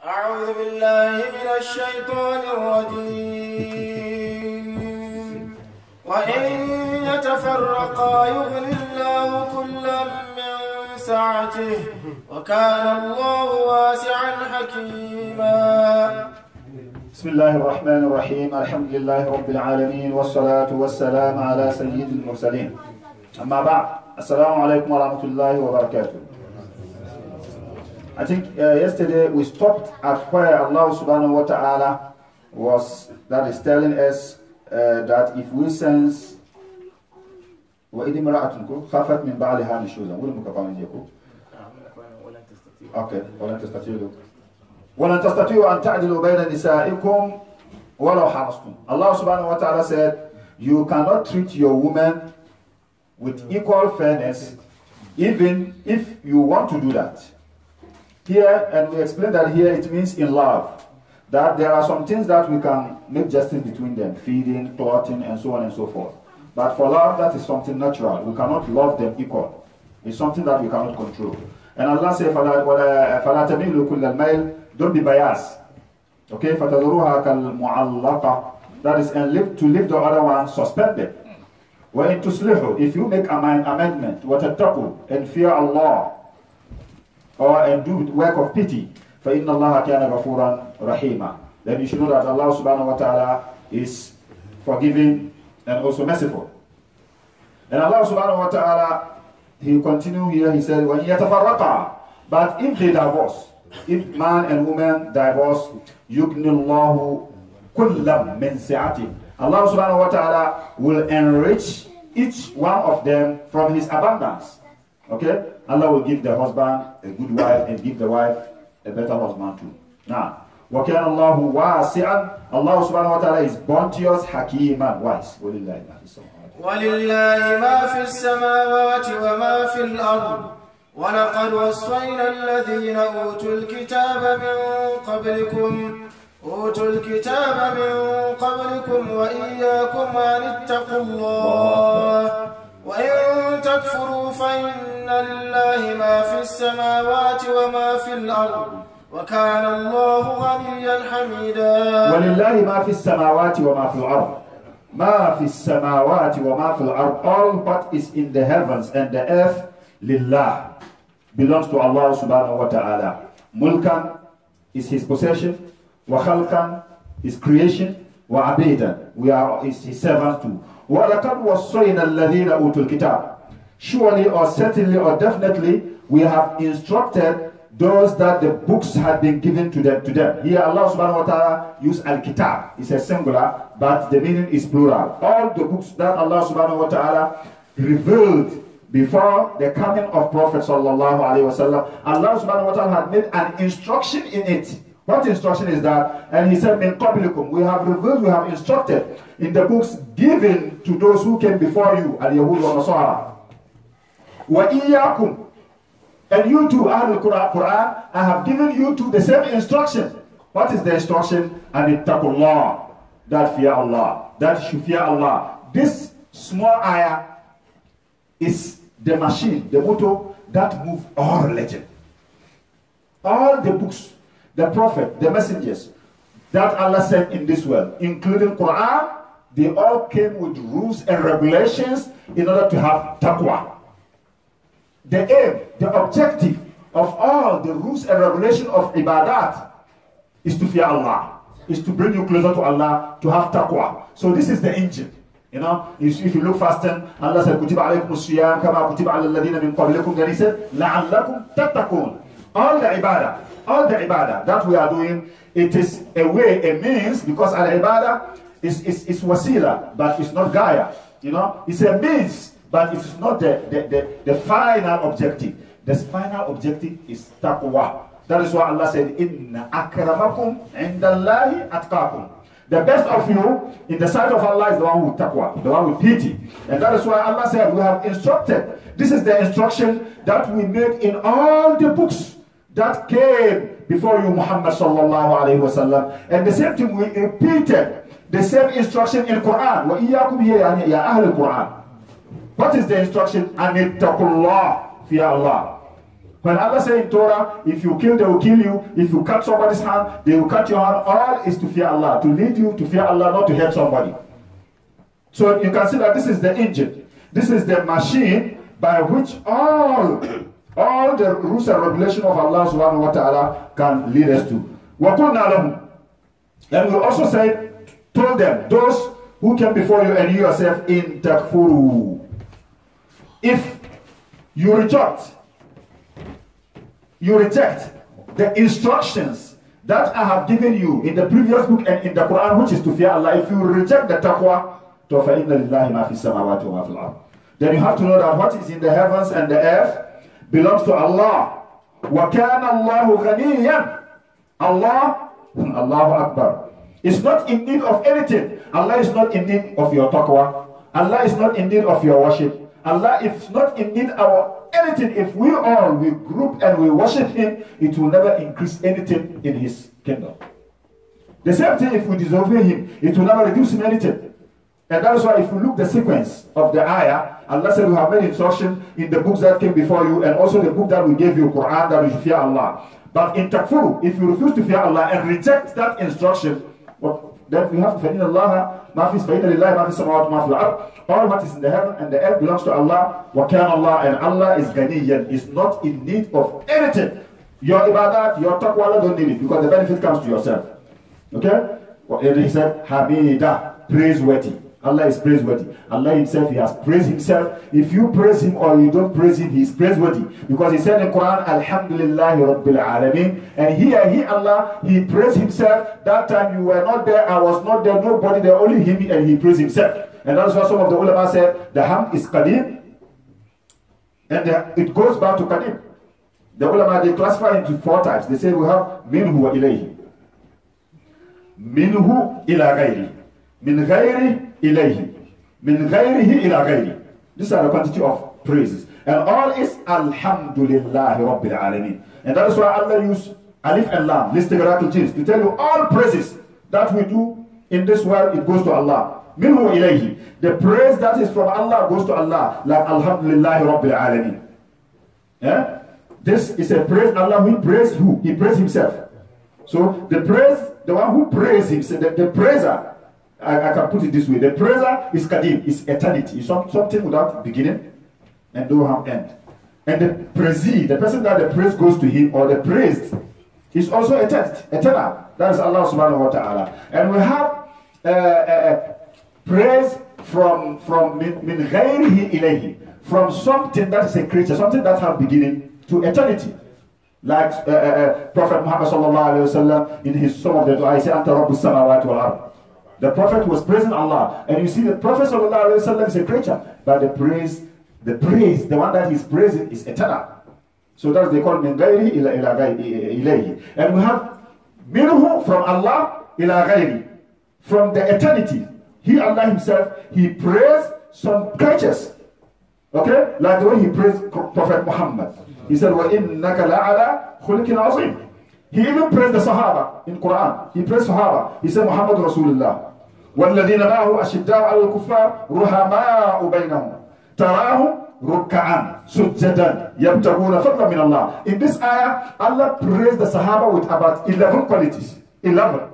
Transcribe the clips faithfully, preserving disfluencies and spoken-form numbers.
أعوذ بالله من الشيطان الرجيم وإن يتفرقا يغني الله كلا من سعته وكان الله واسعا حكيما. بسم الله الرحمن الرحيم. الحمد لله رب العالمين والصلاة والسلام على سيد المرسلين. أما بعد السلام عليكم ورحمة الله وبركاته. I think uh, yesterday we stopped at where Allah subhanahu wa ta'ala was, that is telling us uh, that if we sense وَإِذِ مَرَأَةٌ خَافَتْ مِنْ بَعْلِهَا نُشُوزًا وَلَمْ يَكُونْ Okay, وَلَنْ تَسْتَطِيعُوا وَلَنْ تَسْتَطِيعُوا أَنْ تَعْدِلُوا بَيْنَ نِسَائِكُمْ وَلَوْ حَرَصْتُمْ. Allah subhanahu wa ta'ala said, you cannot treat your woman with equal fairness even if you want to do that. Here, and we explain that here it means in love, that there are some things that we can make justice between them, feeding, clothing, and so on and so forth. But for love, that is something natural. We cannot love them equal. It's something that we cannot control. And Allah says, فَلَا تَمِيلُوا كُلَّ الْمَيْلِ. Don't be biased. Okay, فَتَذُرُوهَا كَالْمُعَلَّقَةِ. That is, and live, to leave the other one suspended. وَإِن تُصْلِحُوا. If you make an amendment, وَتَتَّقُوا, and fear Allah, or and do work of pity, فَإِنَّ اللَّهَ كَانَ غَفُورًا رَحِيمًا. Then you should know that Allah subhanahu wa ta'ala is forgiving and also merciful. And Allah subhanahu wa ta'ala, he continue here, he said, وَإِن يَتَفَرَّقَا. But if they divorce, if man and woman divorce, يُغْنِ اللَّهُ كُلًّا مِنْ سِعَتِهِ. Allah subhanahu wa ta'ala will enrich each one of them from his abundance. Okay? Allah will give the husband a good wife and give the wife a better husband too. Now, وَكَانَ اللَّهُ وَاسِعًا. Allah subhanahu wa ta'ala is bounteous, حَكِيمًا, wise. وَلِلَّهِ مَا فِي السَّمَاوَاتِ وَلِلَّهِ مَا فِي السَّمَاوَاتِ وَمَا فِي الْأَرْضِ وَلَقَدْ وَصَّيْنَا الَّذِينَ أُوتُوا الْكِتَابَ مِنْ قَبْلِكُمْ أُوتُوا الْكِتَابَ مِنْ قَبْلِكُمْ وَإِيَّاكُمْ أَنِ اتَّقُوا اللَّهَ وَإِن تَكْفُرُوا فَإِنَّ لِلَّهِ مَا فِي السَّمَاوَاتِ وَمَا فِي الْأَرْضِ وَكَانَ اللَّهُ غَنِيًّا حَمِيدًا. وَلِلَّهِ مَا فِي السَّمَاوَاتِ وَمَا فِي الْأَرْضِ. مَا فِي السَّمَاوَاتِ وَمَا فِي الْأَرْضِ. All what is in the heavens and the earth, lillah, belongs to Allah subhanahu wa ta'ala. Mulkan is his possession, wa khalqan is creation, wa abidan, we are his, his servants too. وَلَقَدْ وَصَّيْنَا الَّذِينَ أُوتُوا الْكِتَابَ. Surely or certainly or definitely we have instructed those that the books had been given to them. To them. Here Allah subhanahu wa ta'ala used al-kitab. It's a singular, but the meaning is plural. All the books that Allah subhanahu wa ta'ala revealed before the coming of Prophet sallallahu alaihi wasallam, Allah subhanahu wa ta'ala had made an instruction in it. What instruction is that? And he said, "Min qablikum." We have revealed, we have instructed in the books given to those who came before you, al-Yahud wa Nasara. Wa iyyakum. And you too, Ahlul Quran, I have given you to the same instruction. What is the instruction? And ittaqullah. That fear Allah. That you fear Allah. This small ayah is the machine, the motor that moves all religion. All the books, the prophet, the messengers that Allah sent in this world, including Quran, they all came with rules and regulations in order to have taqwa. The aim, the objective of all the rules and regulations of ibadat is to fear Allah, is to bring you closer to Allah, to have taqwa. So this is the engine. You know, if you look faster, Allah said, "Kutiba alaykum as-siyam kama kutiba ala alladhina min qablikum." Then he said, "La'allakum tattaqun." All the ibadah, all the ibadah that we are doing, it is a way, a means, because al-ibadah is, is, is wasila, but it's not gaya. You know, it's a means, but it is not the, the, the, the final objective. The final objective is taqwa. That is why Allah said, "Inna akramakum indallahi atqakum." The best of you in the sight of Allah is the one with taqwa, the one with pity. And that is why Allah said, we have instructed. This is the instruction that we made in all the books that came before you, Muhammad sallallahu alayhi wa sallam. And the same thing we repeated, the same instruction in Quran. Wa iyyakum ya ahl al-Quran. What is the instruction? Anittaqullah, fear Allah. When Allah says in Torah, if you kill, they will kill you. If you cut somebody's hand, they will cut your hand. All is to fear Allah, to lead you to fear Allah, not to hurt somebody. So you can see that this is the engine. This is the machine by which all, all the rules and regulations of Allah subhanahu wa ta'ala can lead us to. وَقُلْنَا لَهُمْ. And we also said, told them, those who came before you and you yourself, in takfuru. If you reject, you reject the instructions that I have given you in the previous book and in the Quran, which is to fear Allah, if you reject the taqwa, then you have to know that what is in the heavens and the earth belongs to Allah. وَكَانَ اللَّهُ غَنِيًّا. Allah, Allahu Akbar, is not in need of anything. Allah is not in need of your taqwa. Allah is not in need of your worship. Allah is not in need of anything. If we all, we group and we worship Him, it will never increase anything in His kingdom. The same thing if we disobey Him, it will never reduce Him anything. And that is why if you look the sequence of the ayah, Allah said we have made instruction in the books that came before you and also the book that we gave you, Quran, that you should fear Allah. But in takfuru, if you refuse to fear Allah and reject that instruction, well, then we have to fear Allah. All what is in the heaven and the earth belongs to Allah. وَكَانَ اللَّهُ, and Allah is ganiyyan, is not in need of anything. Your ibadat, your taqwa, Allah don't need it because the benefit comes to yourself. Okay? And He said, Hamida, praiseworthy. Allah is praiseworthy. Allah Himself, He has praised Himself. If you praise Him or you don't praise Him, He is praiseworthy. Because He said in Quran, Alhamdulillahi Rabbil Alameen. And here, He, Allah, He praised Himself. That time you were not there, I was not there, nobody there, only Him, and He praised Himself. And that's what some of the ulama said, the hamd is qadim. And the, it goes back to qadim. The ulama, they classify into four types. They say we have minhu wa ilayhi. Minhu ila ghayri. Min ghayri ilayhi. Min ghayrihi ila ghayri. These are the quantity of praises. And all is alhamdulillahi rabbil alameen. And that is why Allah used alif and lam, listigaratul jins, to tell you all praises that we do in this world, it goes to Allah. Minhu ilayhi. The praise that is from Allah goes to Allah. Like alhamdulillahi rabbil alameen. Yeah? This is a praise. Allah, He praised who? He praised Himself. So the praise, the one who praised Himself, the, the praiser, I, I can put it this way, the praiser is qadim, is eternity, is something without beginning and no have end. And the praisee, the person that the praise goes to him or the praised, is also eternal. eternal. That is Allah subhanahu wa ta'ala. And we have uh, uh, praise from from min, min ghayrihi ilayhi, from something that is a creature, something that has beginning to eternity. Like uh, uh, Prophet Muhammad sallallahu alayhi wa sallam in his some of the dua, he said, Anta Rabbus samawati wal ard. The Prophet was praising Allah. And you see the Prophet sallallahu alayhi wa sallam is a creature, but the praise, the praise, the one that he's praising is eternal. So that's they call min ghayri ila ila ilayhi. And we have minhu from Allah ila ghayri, from the eternity. He, Allah Himself, He praised some creatures. Okay? Like the way He praised Prophet Muhammad. He said, وَإِنَّكَ لَعَلَىٰ خُلِقٍ عَظِيمٍ. He even praised the Sahaba in Quran. He praised Sahaba. He said, Muhammad Rasulullah. وَالَّذِينَ مَعَهُ أَشِدَّاءُ عَلَى الْكُفَّارِ رُحَمَاءُ بَيْنَهُمْ تَرَاهُمْ رُكَّعًا سُجَّدًا يَبْتَغُونَ فَضْلًا مِنَ اللَّهِ. In this ayah, Allah praised the Sahaba with about eleven qualities. eleven.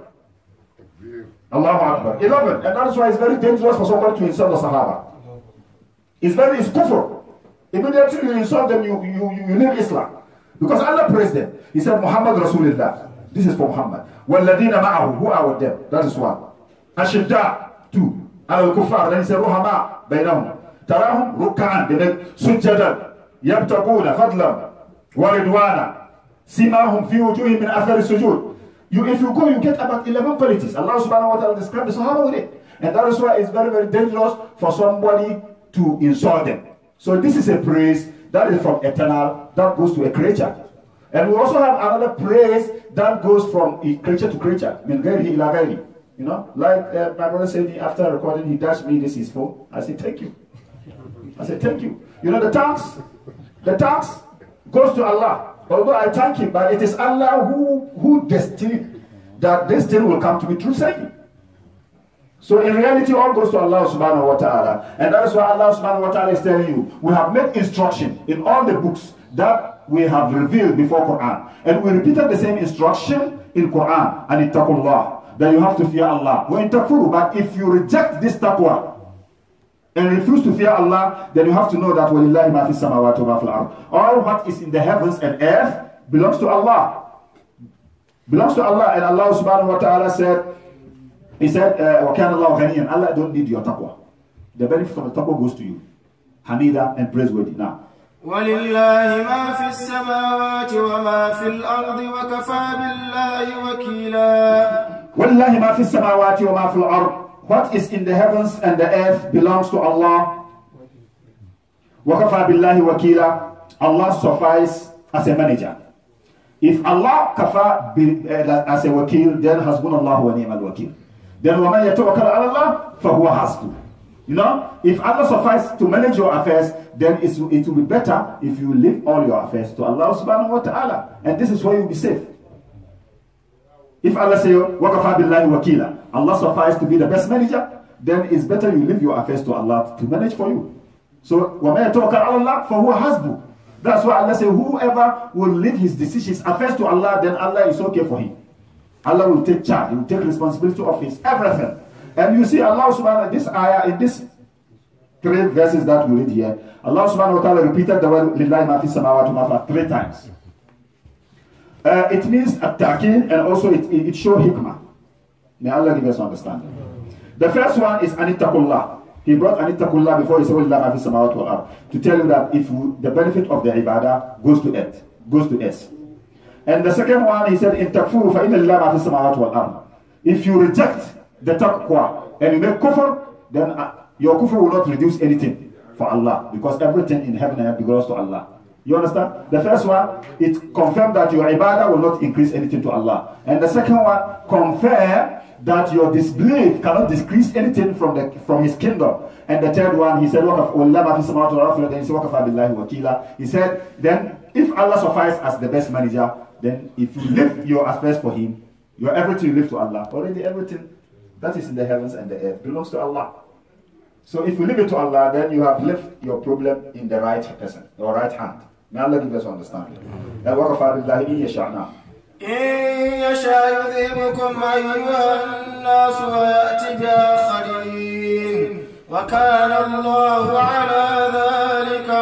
Allahu Akbar. eleven. And that is why it's very dangerous for somebody to insult the Sahaba. It's very, it's kufr. Immediately you insult them, you, you, you leave Islam. Because Allah praised them. He said, Muhammad Rasulullah. This is for Muhammad. وَالَّذِينَ مَعَهُ. Who are with them? That is one. Ashidda. Two. Al-Kuffar. Then he said, Ruhama. Bainahum. Tarahum. Ruk'an. Then Sujjadan. Yabtaquna. Fadlam. Waridwana. Simahum fi wujuhim min athari sujud. You, if you go, you get about eleven qualities. Allah subhanahu wa ta'ala described the Sahaba with it. And that is why it's very, very dangerous for somebody to insult them. So this is a praise that is from eternal, that goes to a creature. And we also have another praise that goes from a creature to creature. Min ghayrihi ila ghayri. You know, like uh, my brother said after recording, he dashed me this is phone. I said, thank you. I said, thank you. You know, the thanks, the thanks goes to Allah. Although I thank Him, but it is Allah who, who destined that this thing will come to be through saying. So in reality, all goes to Allah subhanahu wa ta'ala. And that is why Allah subhanahu wa ta'ala is telling you, we have made instruction in all the books that we have revealed before Quran. And we repeated the same instruction in Quran, and ittaqullah, that you have to fear Allah. But if you reject this taqwa and refuse to fear Allah, then you have to know that وَلِلَّهِ مَا فِي السَّمَاوَاتِ وَمَا فِي الْأَرْضِ. All what is in the heavens and earth belongs to Allah. Belongs to Allah. And Allah subhanahu wa ta'ala said, He said, وَكَانَ اللَّهُ غَنِيًّا. Allah don't need your taqwa. The benefit of the taqwa goes to you. Hamida and praiseworthy. Now. وَلِلَّهِ مَا فِي السَّمَاوَاتِ وَمَا فِي الْأَرْضِ وَكَفَى بِاللَّهِ وَكِيلًا. وَلِلَّهِ مَا فِي السَّمَاوَاتِ وَمَا فِي الْأَرْضِ. What is in the heavens and the earth belongs to Allah. وَكَفَى بِاللَّهِ وَكِيلًا. Allah suffice as a manager. If Allah kafa uh, as a wakil, then hasbunallahu wa ni'mal wakil. Then وَمَنْ يَتَوَكَّلْ عَلَى اللَّهِ فَهُوَ حَسْبُهُ. You know, if Allah suffices to manage your affairs, then it's, it will be better if you leave all your affairs to Allah subhanahu wa ta'ala. And this is where you'll be safe. If Allah says, وَكَفَى بِاللَّهِ وَكِيلًا, Allah suffices to be the best manager, then it's better you leave your affairs to Allah to manage for you. So, وَمَنْ يَتَوَكَّلْ عَلَى اللَّهِ فَهُوَ حَسْبُهُ. That's why Allah says, whoever will leave his decisions, affairs to Allah, then Allah is okay for him. Allah will take charge. He will take responsibility of his everything. And you see Allah subhanahu wa ta'ala, this ayah, in this three verses that we read here, Allah subhanahu wa ta'ala repeated the word Lillahi ma fi samawati wa ma fi three times. Uh, it means at-ta'kid, and also it, it, it shows hikmah. May Allah give us understanding. The first one is anittaqullah. He brought anittaqullah before he said Lillahi ma fi samawati wa ma, to tell you that if we, the benefit of the ibadah goes to it, goes to us. And the second one, he said, in takfuru fa inna lillahi ma fi samawati wal ard. If you reject the taqwa and you make kufr, then uh, your kufr will not reduce anything for Allah, because everything in heaven and earth belongs to Allah. You understand? The first one, it confirmed that your ibadah will not increase anything to Allah. And the second one, confirm that your disbelief cannot decrease anything from the from his kingdom. And the third one, he said, then he said, he said, then if Allah suffices as the best manager, then if you live your affairs for him, your everything you live to Allah. Already everything that is in the heavens and the earth belongs to Allah. So if you leave it to Allah, then you have left your problem in the right person, your right hand. May Allah give us understanding. And وَكَفَى بِاللَّهِ إِن يَشَاء نَعْمُ إن يشاء يذهبكم أيها الناس ويأتي بآخرين وكان الله على ذلك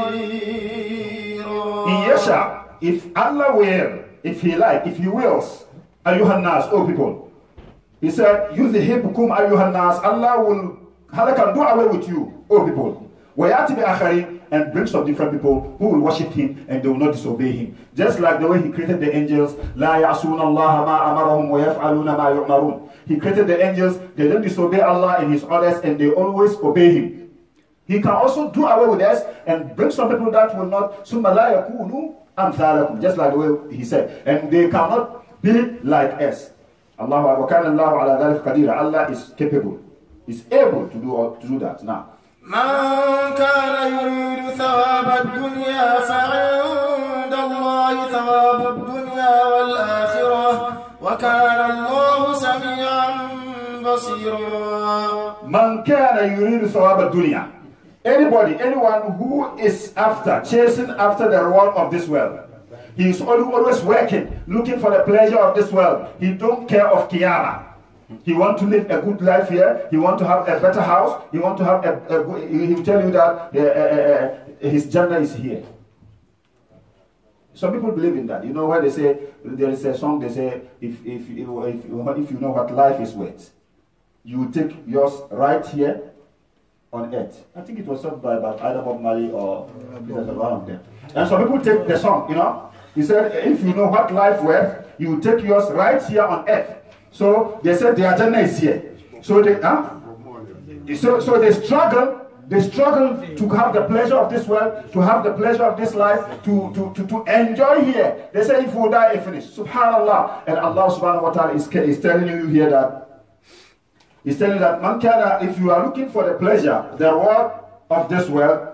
قديرا. إن يشاء, if Allah will, if He like, if He wills, أيها الناس, oh people, He said, يذهبكم أيها الناس, Allah will, Allah can do away with you, oh people. ويأتي بآخرين, and bring some different people who will worship him and they will not disobey him. Just like the way he created the angels. لا يعصون الله ما أمرهم ويفعلون ما يؤمرون. He created the angels, they don't disobey Allah in his orders and they always obey him. He can also do away with us and bring some people that will not. ثم لا يكونوا أمثالكم. Just like the way he said. And they cannot be like us. Allah وكان الله على ذلك قدير. Allah is capable, is able to do, to do that. Now. من كان يريد ثواب الدنيا فعند الله ثواب الدنيا والآخرة وكان الله سميعا بصيرا. من كان يريد ثواب الدنيا. Anybody, anyone who is after, chasing after the reward of this world. He is always working, looking for the pleasure of this world. He don't care of Qiyamah. He wants to live a good life here. He wants to have a better house. He wants to have a, a good, he will tell you that uh, uh, uh, his Jannah is here. Some people believe in that. You know where they say, there is a song they say, if, if, if, if, if you know what life is worth, you take yours right here on earth. I think it was sung by, by either Bob Marley or one of them. And some people take the song, you know. He said, if you know what life worth, you take yours right here on earth. So they said their Jannah is here. So they, huh? so, so they struggle, they struggle to have the pleasure of this world, to have the pleasure of this life, to, to, to, to enjoy here. They say if we die, it finish. Subhanallah. And Allah subhanahu wa ta'ala is, is telling you here that, He's telling you that, man kana, if you are looking for the pleasure, the reward of this world,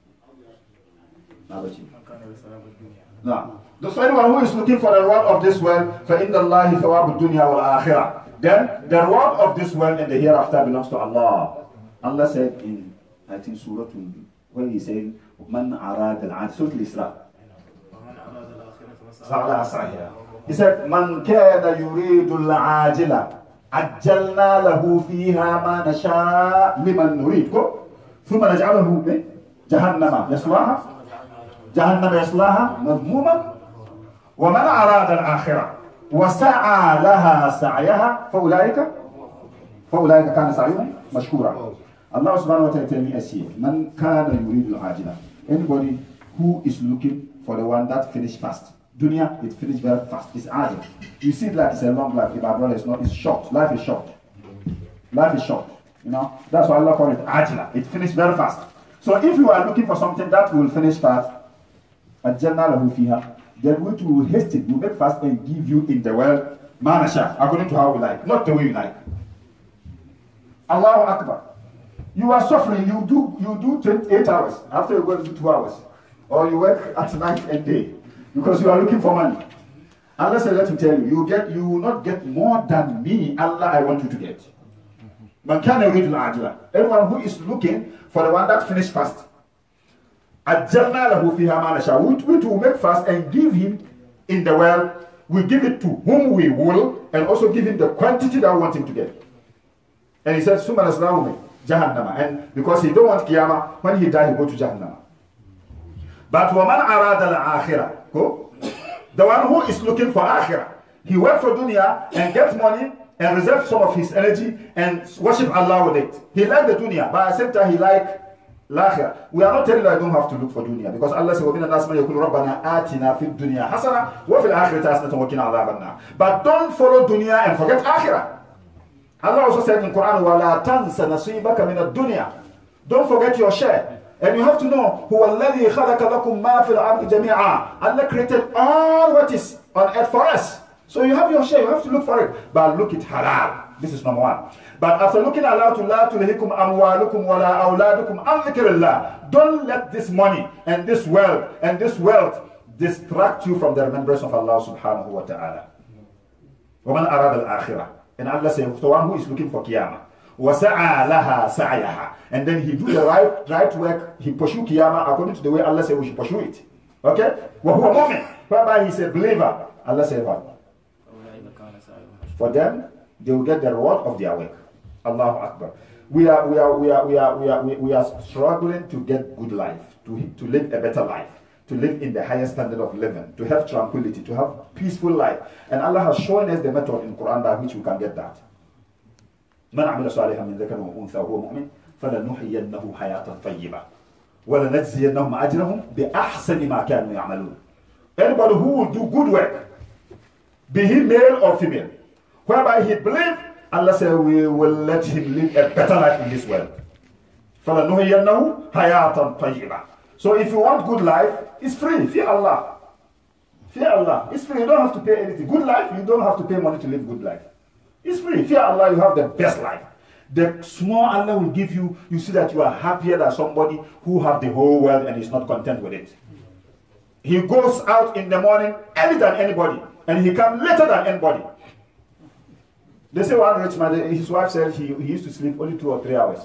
no. So anyone who is looking for the reward of this world, فَإِنَّ اللَّهِ ثَوَابُ الدُّنْيَا وَالْآخِرَةِ, then the reward of this world and the hereafter belongs to Allah. Allah said in, I think, Surah, when He said, مَنْ أَرَادَ الْعَادِ, Surah Al-Isra. He said, Man kana yuridu al-ajila ajjalna lahu fiha ma nasha liman nurid. Go. Thumma naj'aluhu jahannama yaslaha jahannama yaslaha madhmuman wa man arada al-akhirah wa sa'a laha sa'yaha fa ulaika fa ulaika kana sa'yuhum mashkura. Allah subhanahu wa ta'ala telling us here, Man kana yuridu al-ajila. Anybody who is looking for the one that finished fast. Dunya, it finished very fast. It's ajil. You see it like it's a long life. My brother, it's not. It's short. Life is short. Life is short. You know. That's why Allah called it ajila. It finished very fast. So if you are looking for something that will finish fast, ajjalna lahu fiha, then we will haste it. We make fast and give you in the world manasha, according to how we like, not the way you like. Allahu Akbar. You are suffering. You do you do twenty-eight hours after you go to two hours, or you work at night and day. Because you are looking for money. Allah said, let me tell you, you get, you will not get more than me, Allah, I want you to get. Man kana yuridu al-ajila. Everyone who is looking for the one that finished fast. Ajjalna lahu fiha ma nasha. We will make fast and give him in the world. We give it to whom we will, and also give him the quantity that we want him to get. And he said, Summa naslahu jahannama. And because he don't want Qiyamah, when he dies, he go to Jahannama. But وَمَنْ أَرَادَ الْآخِرَةِ Go. The one who is looking for akhirah, he works for dunya and gets money and reserves some of his energy and worship Allah with it. He likes the dunya, but at the same time he likes l'akhirah. We are not telling you I don't have to look for dunya, because Allah says, وَمِنَ النَّاسِ مَنْ يَقُولُ رَبَّنَا آتِنَا فِي الدُّنْيَا حَسَنَةً وَفِي الْآخِرَةِ حَسَنَةً وَقِنَا عَذَابَ النَّارِ. But don't follow dunya and forget akhirah. Allah also said in Quran, وَلَا تَنْسَ نَصِيبَكَ مِنَ الدُّنْيا. Don't forget your share. And you have to know, who الذي خلق لكم ما في الأرض جميعا. Allah created all what is on earth for us. So you have your share, you have to look for it. But look at halal. This is number one. But after looking at Allah, to la tulhikum amwalukum wala awladukum an dhikrillah. Don't let this money and this wealth and this wealth distract you from the remembrance of Allah subhanahu wa ta'ala. وَمَنْ أَرَادَ الْآخِرَةِ. And Allah says, the one who is looking for Qiyamah. وَسَعَى لَهَا سَعْيَهَا. And then he do the right right work, he pursue Qiyamah according to the way Allah said we should pursue it. Okay? وَهُوَ مُؤْمِنٌ. Whereby he's a believer. Allah said what? For them, they will get the reward of their work. Allahu Akbar. We are we are we are we are we are we, we are struggling to get good life, to to live a better life, to live in the highest standard of living, to have tranquility, to have peaceful life. And Allah has shown us the method in Quran by which we can get that. من عمل صالحا من ذكر وأنثى وهو مؤمن فلنحيينه حياة طيبة ولنجزينهم أجرهم بأحسن ما كانوا يعملون. Anybody who will do good work, be he male or female, whereby he believes, Allah said we will let him live a better life in this world. فلنحيينه حياة طيبة. So if you want good life, it's free. Fear Allah. Fear Allah. It's free. You don't have to pay anything. Good life, you don't have to pay money to live good life. It's free. Fear Allah, you have the best life. The small Allah will give you, you see that you are happier than somebody who have the whole world and is not content with it. He goes out in the morning earlier than anybody, and he comes later than anybody. They say one rich man, his wife said he, he used to sleep only two or three hours.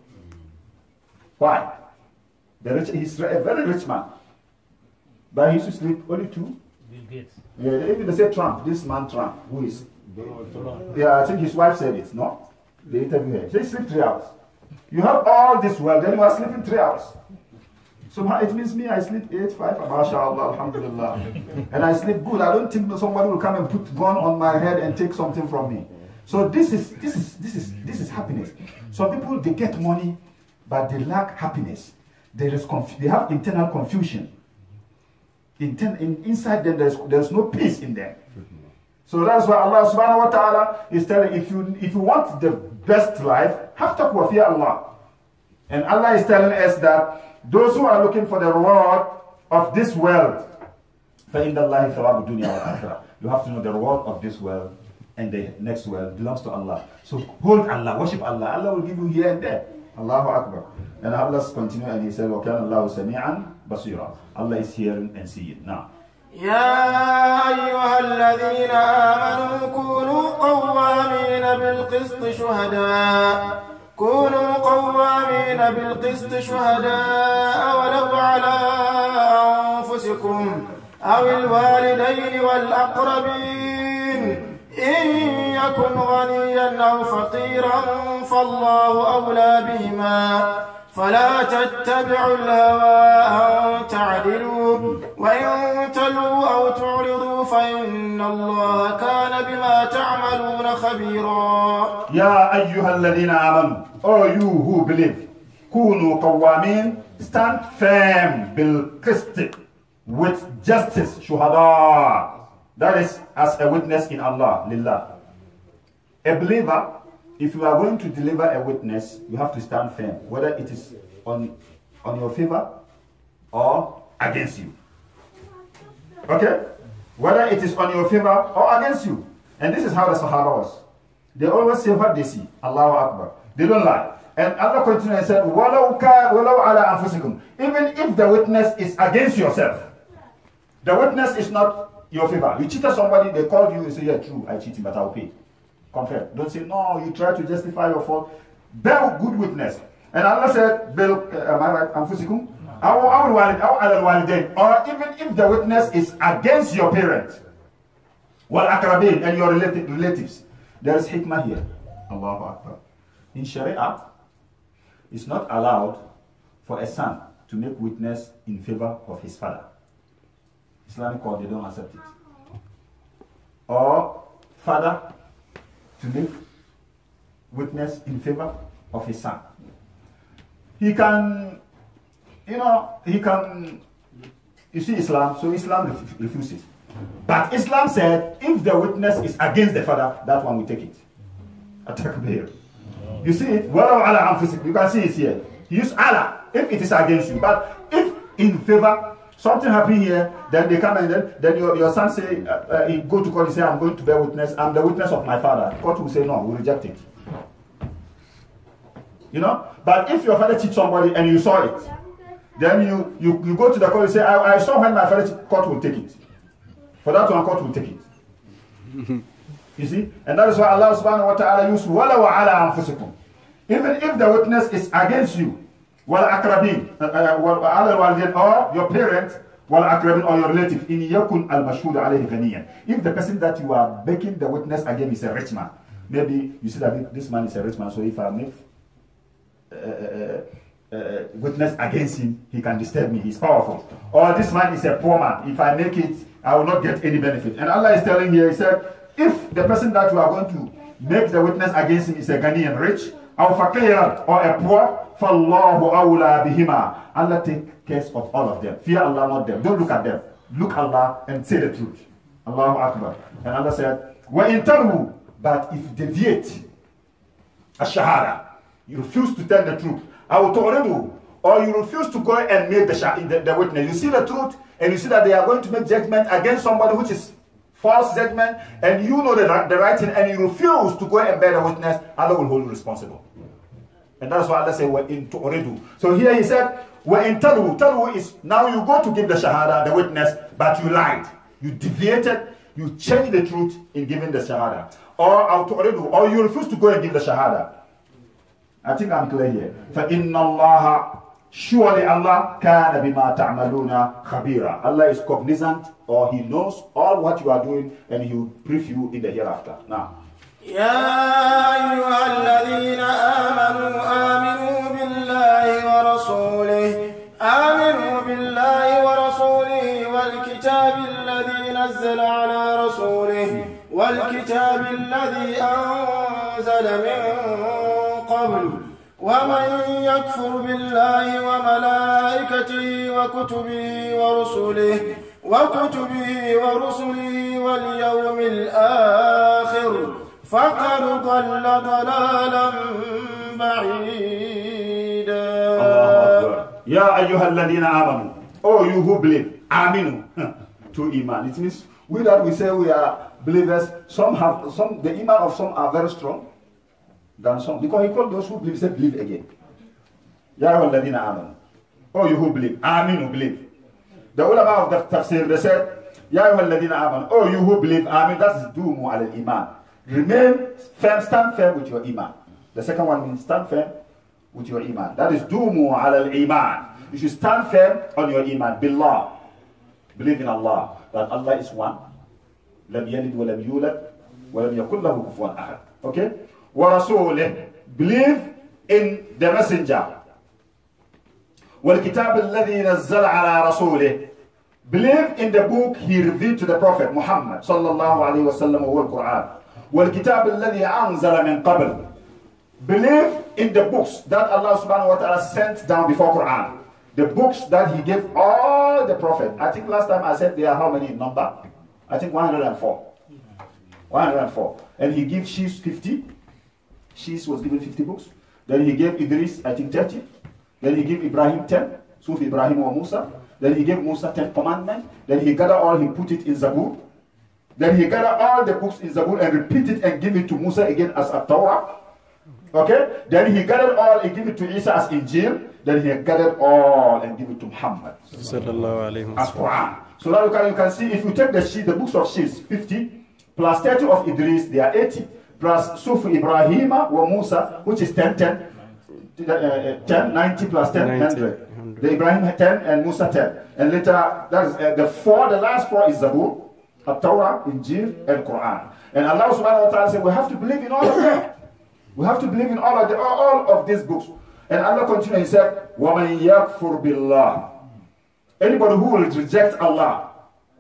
Why? The rich, he's a very rich man, but he used to sleep only two. Yeah, even they say Trump, this man Trump, who is Yeah, I think his wife said it, no? They interviewed her. She sleep three hours. You have all this wealth, then you are sleeping three hours. So it means me, I sleep eight, five, mashallah, alhamdulillah. And I sleep good. I don't think somebody will come and put gun on my head and take something from me. So this is this is this is this is happiness. Some people, they get money, but they lack happiness. There is conf they have internal confusion. Inten in, inside them, there's there's no peace in them. So that's why Allah subhanahu wa ta'ala is telling, if you if you want the best life, have taqwa, fear Allah. And Allah is telling us that those who are looking for the reward of this world, فَإِنَّ اللَّهِ ثَوَابُ الدُّنْيَا وَالْآخِرَةِ. You have to know the reward of this world and the next world belongs to Allah. So hold Allah, worship Allah. Allah will give you here and there. Allahu Akbar. And Allah continues and he said, وَكَانَ اللَّهُ سَمِيعًا بَصِيرًا. Allah is hearing and seeing. Now, يا أيها الذين آمنوا كونوا قوامين بالقسط شهداء كونوا قوامين بالقسط شهداء ولو على أنفسكم أو الوالدين والأقربين إن يكن غنيا أو فقيرا فالله أولى بهما فلا تتبعوا الهوى أن تعدلوا وإن تلوا أو تعرضوا فإن الله كان بما تعملون خبيرا. يا أيها الذين آمنوا, oh you who believe, كونوا قوامين, stand firm بالقسط, with justice, شهداء, that is as a witness in Allah, lillah. A believer, if you are going to deliver a witness, you have to stand firm, whether it is on, on your favor or against you. Okay? Whether it is on your favor or against you. And this is how the Sahaba was. They always say what they see. Allahu Akbar. They don't lie. And Allah continued and said, وَلَوْ كَا وَلَوْ عَلَىٰ أَنفُسِكُمْ. Even if the witness is against yourself, the witness is not your favor. You cheated somebody, they called you and say, yeah, true, I cheated, but I'll pay. Confess. Don't say, no, you try to justify your fault. Bear good witness. And Allah said, Bill, uh, am I right? Anfusikum? Or even if the witness is against your parent, wal akrabin, and your relati relatives, there is hikmah here. Allahu Akbar. In Sharia, it's not allowed for a son to make witness in favor of his father. Islamic court, they don't accept it. Or father to make witness in favor of his son. He can, you know, he can, you see Islam, so Islam ref refuses. But Islam said, if the witness is against the father, that one will take it. Atakbir. You see it? You can see it here. He used Allah if it is against you. But if in favor, something happened here, then they come and then, then your, your son say, uh, uh, he go to court and say, I'm going to bear witness, I'm the witness of my father. The court will say, no, we reject it. You know? But if your father cheats somebody and you saw it, then you, you, you go to the court and say, I, I saw when my father cheated, court will take it. For that one, court will take it. You see? And that is why Allah subhanahu wa ta'ala used wala wa ala anfusikum. Even if the witness is against you, wal akrabin, or your parent, wal akrabin, or your relative, in yakun al mashhud alayhi ghaniyan. If the person that you are making the witness against is a rich man, maybe you see that this man is a rich man, so if I make uh, uh, uh, witness against him, he can disturb me, he's powerful. Or this man is a poor man, if I make it, I will not get any benefit. And Allah is telling here, he said, if the person that you are going to make the witness against him is a Ghanaian rich, or a poor, فَاللَّهُ أَوْلَى بِهِمَا. Allah take care of all of them. Fear Allah, not them. Don't look at them. Look Allah and say the truth. Allahu Akbar. And Allah said, وَإِن تَرْهُ. But if you deviate ash-shahada, you refuse to tell the truth, أَوْ تُعْرِضُ, or you refuse to go and make the, the, the witness. You see the truth, and you see that they are going to make judgment against somebody which is false judgment, and you know the, the right thing, and you refuse to go and bear the witness, Allah will hold you responsible. And that's why Allah said, وَإِن تُعْرِضُ. So here he said, وَإِن تَلْوُ. Talwu is, now you go to give the shahada, the witness, but you lied. You deviated, you changed the truth in giving the shahada. Or أَوْ تُعْرِضُ, or you refuse to go and give the shahada. I think I'm clear here. فَإِنَّ اللَّهَ, surely Allah, كَانَ بِمَا تَعْمَلُونَ خَبِيرًا. Allah is cognizant, or He knows all what you are doing, and He will brief you in the hereafter. Now. يا أيها الذين آمنوا آمنوا بالله ورسوله آمنوا بالله ورسوله والكتاب الذي نزل على رسوله والكتاب الذي أنزل من قبل ومن يكفر بالله وملائكته وكتبه ورسله وكتبه ورسله واليوم الآخر فقد ضل ضلالا بعيدا. يا أيها الذين آمنوا. Oh, you who believe. Aminu. To Iman. It means we that we say we are believers, some have some the Iman of some are very strong than some. Because he called those who believe, say believe again. Ya أيها الذين آمنوا. Oh, you who believe. Aminu, believe. The ulama of the tafsir, they said, Ya أيها الذين آمنوا. Oh, you who believe. Amin. That is dumu al iman. Remain firm, stand firm with your iman. The second one means stand firm with your iman. That is dumu al iman. You should stand firm on your iman. Billah. Believe in Allah. that Allah is one. لم يلد ولم يولد ولم يكن له كفوا أحد. Okay? ورسوله, believe in the messenger. والكتاب الذي نزل على رسوله, believe in the book he revealed to the Prophet Muhammad صلى الله عليه وسلم وهو القرآن. والكتاب الذي أنزل من قبل, believe in the books that Allah subhanahu wa ta'ala sent down before Quran. The books that he gave all the Prophet. I think last time I said they are how many in number? I think one hundred four. one hundred four. And he gave Shis fifty. Shis was given fifty books. Then he gave Idris, I think thirty. Then he gave Ibrahim ten. Suf Ibrahim or Musa. Then he gave Musa ten commandments. Then he gathered all, he put it in Zabur. Then he gathered all the books in Zabur and repeat it and give it to Musa again as a Torah. Okay? Then he gathered all and give it to Isa as Injil. Then he gathered all and give it to Muhammad as Quran. So now you can, you can see, if you take the sheet, the books of Shis, fifty, plus thirty of Idris, they are eighty, plus Sufi Ibrahim or Musa, which is ten, ten, uh, ten, ninety plus ten, one hundred. The Ibrahim ten and Musa ten. And later, that is uh, the four, the last four is Zabur, Torah, Injil, and Quran. And Allah subhanahu wa ta'ala said, we have to believe in all of them. We have to believe in all of the, all of these books. And Allah continued, he said, وَمَنْ يَكْفُرْ بِاللَّهِ, anybody who will reject Allah,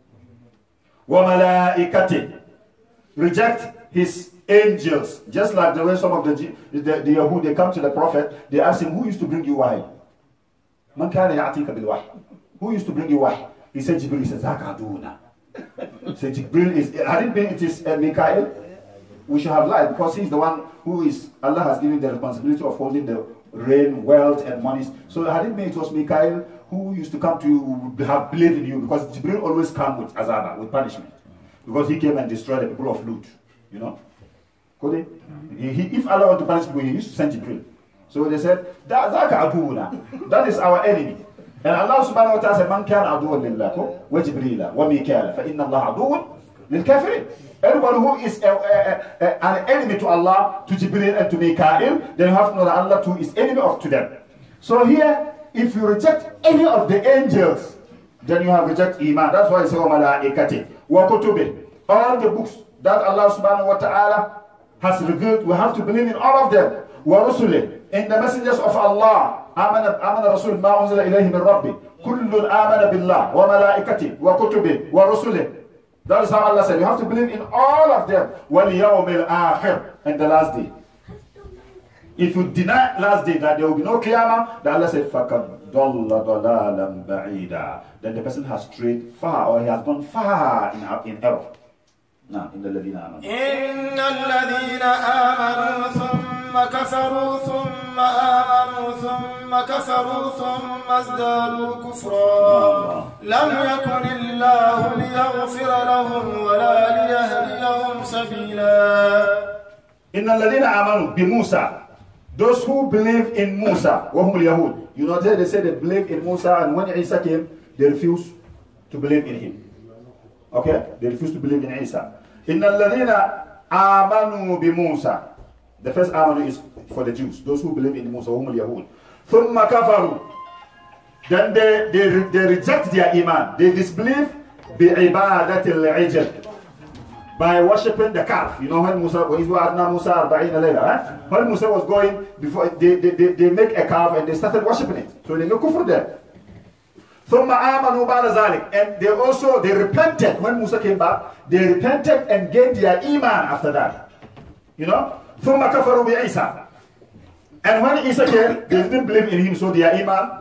وَمَلَائِكَتِهِ, reject his angels, just like the way some of the the, the Yahud, they come to the Prophet, they ask him, who used to bring you wahy? Man kana ya'tika bil wahy? Who used to bring you wahy? He said, Jibril. He said, Zakaduna. He said, Jibril is, had it been it is uh, Mikael, we should have lied, because he's the one who is, Allah has given the responsibility of holding the rain, wealth, and monies. So had it been it was Mikael who used to come to have believed in you, because Jibril always come with azaba, with punishment, because he came and destroyed the people of Lut, you know. Could he? He, if Allah wanted to punish people, he used to send Jibril. So they said, that is our enemy. And Allah subhanahu wa ta'ala said, Man kana aduwan lillahi wa Jibrila wa Mikaela fa inna Allah aduwan lil kafirin. Everybody who is a, a, a, an enemy to Allah, to Jibril and to Mikael, then you have to know that Allah too is enemy of to them. So here, if you reject any of the angels, then you have rejected Iman. That's why it's wa malaikati wa kutubi. All the books that Allah subhanahu wa ta'ala has revealed, we have to believe in all of them. Wa rusuli, in the messengers of Allah. آمن آمن رسول ما أنزل إليه من ربي كل آمن بالله وملائكته وكتبه ورسله. That is how Allah said. You have to believe in all of them. وَالْيَوْمِ الْآخِرِ, and the last day. If you deny last day that there will be no Qiyamah, then Allah said فَقَدْ ضَلَّ ضَلَالًا بَعِيدًا. Then the person has strayed far, or he has gone far in, in error. Now, in the الذين آمنوا إن الذين آمنوا ثم كفروا ثم آمنوا ثم كفروا ثم ازدادوا كفرا لم يكن الله ليغفر لهم ولا ليهديهم سبيلا. إن الذين آمنوا بموسى, those who believe in Musa, وهم اليهود. You know, they say they believe in Musa, and when Isa came, they refused to believe in him. Okay? They refused to believe in Isa. إن الذين آمنوا بموسى. The first amanu is for the Jews, those who believe in Musa, وهم اليهود. ثم كفروا. Then they, they, they reject their iman. They disbelieve بعبادة العجل, by worshipping the calf. You know, when Musa, when Musa أربعين ليلة, right? When Musa was going, before they, they, they, they make a calf and they started worshipping it. So they make kufr there. ثم آمنوا بعد ذلك, and they also they repented when Musa came back. They repented and gained their iman after that. You know, ثم كفروا بعيسى, and when Isa came, they didn't believe in him, so their iman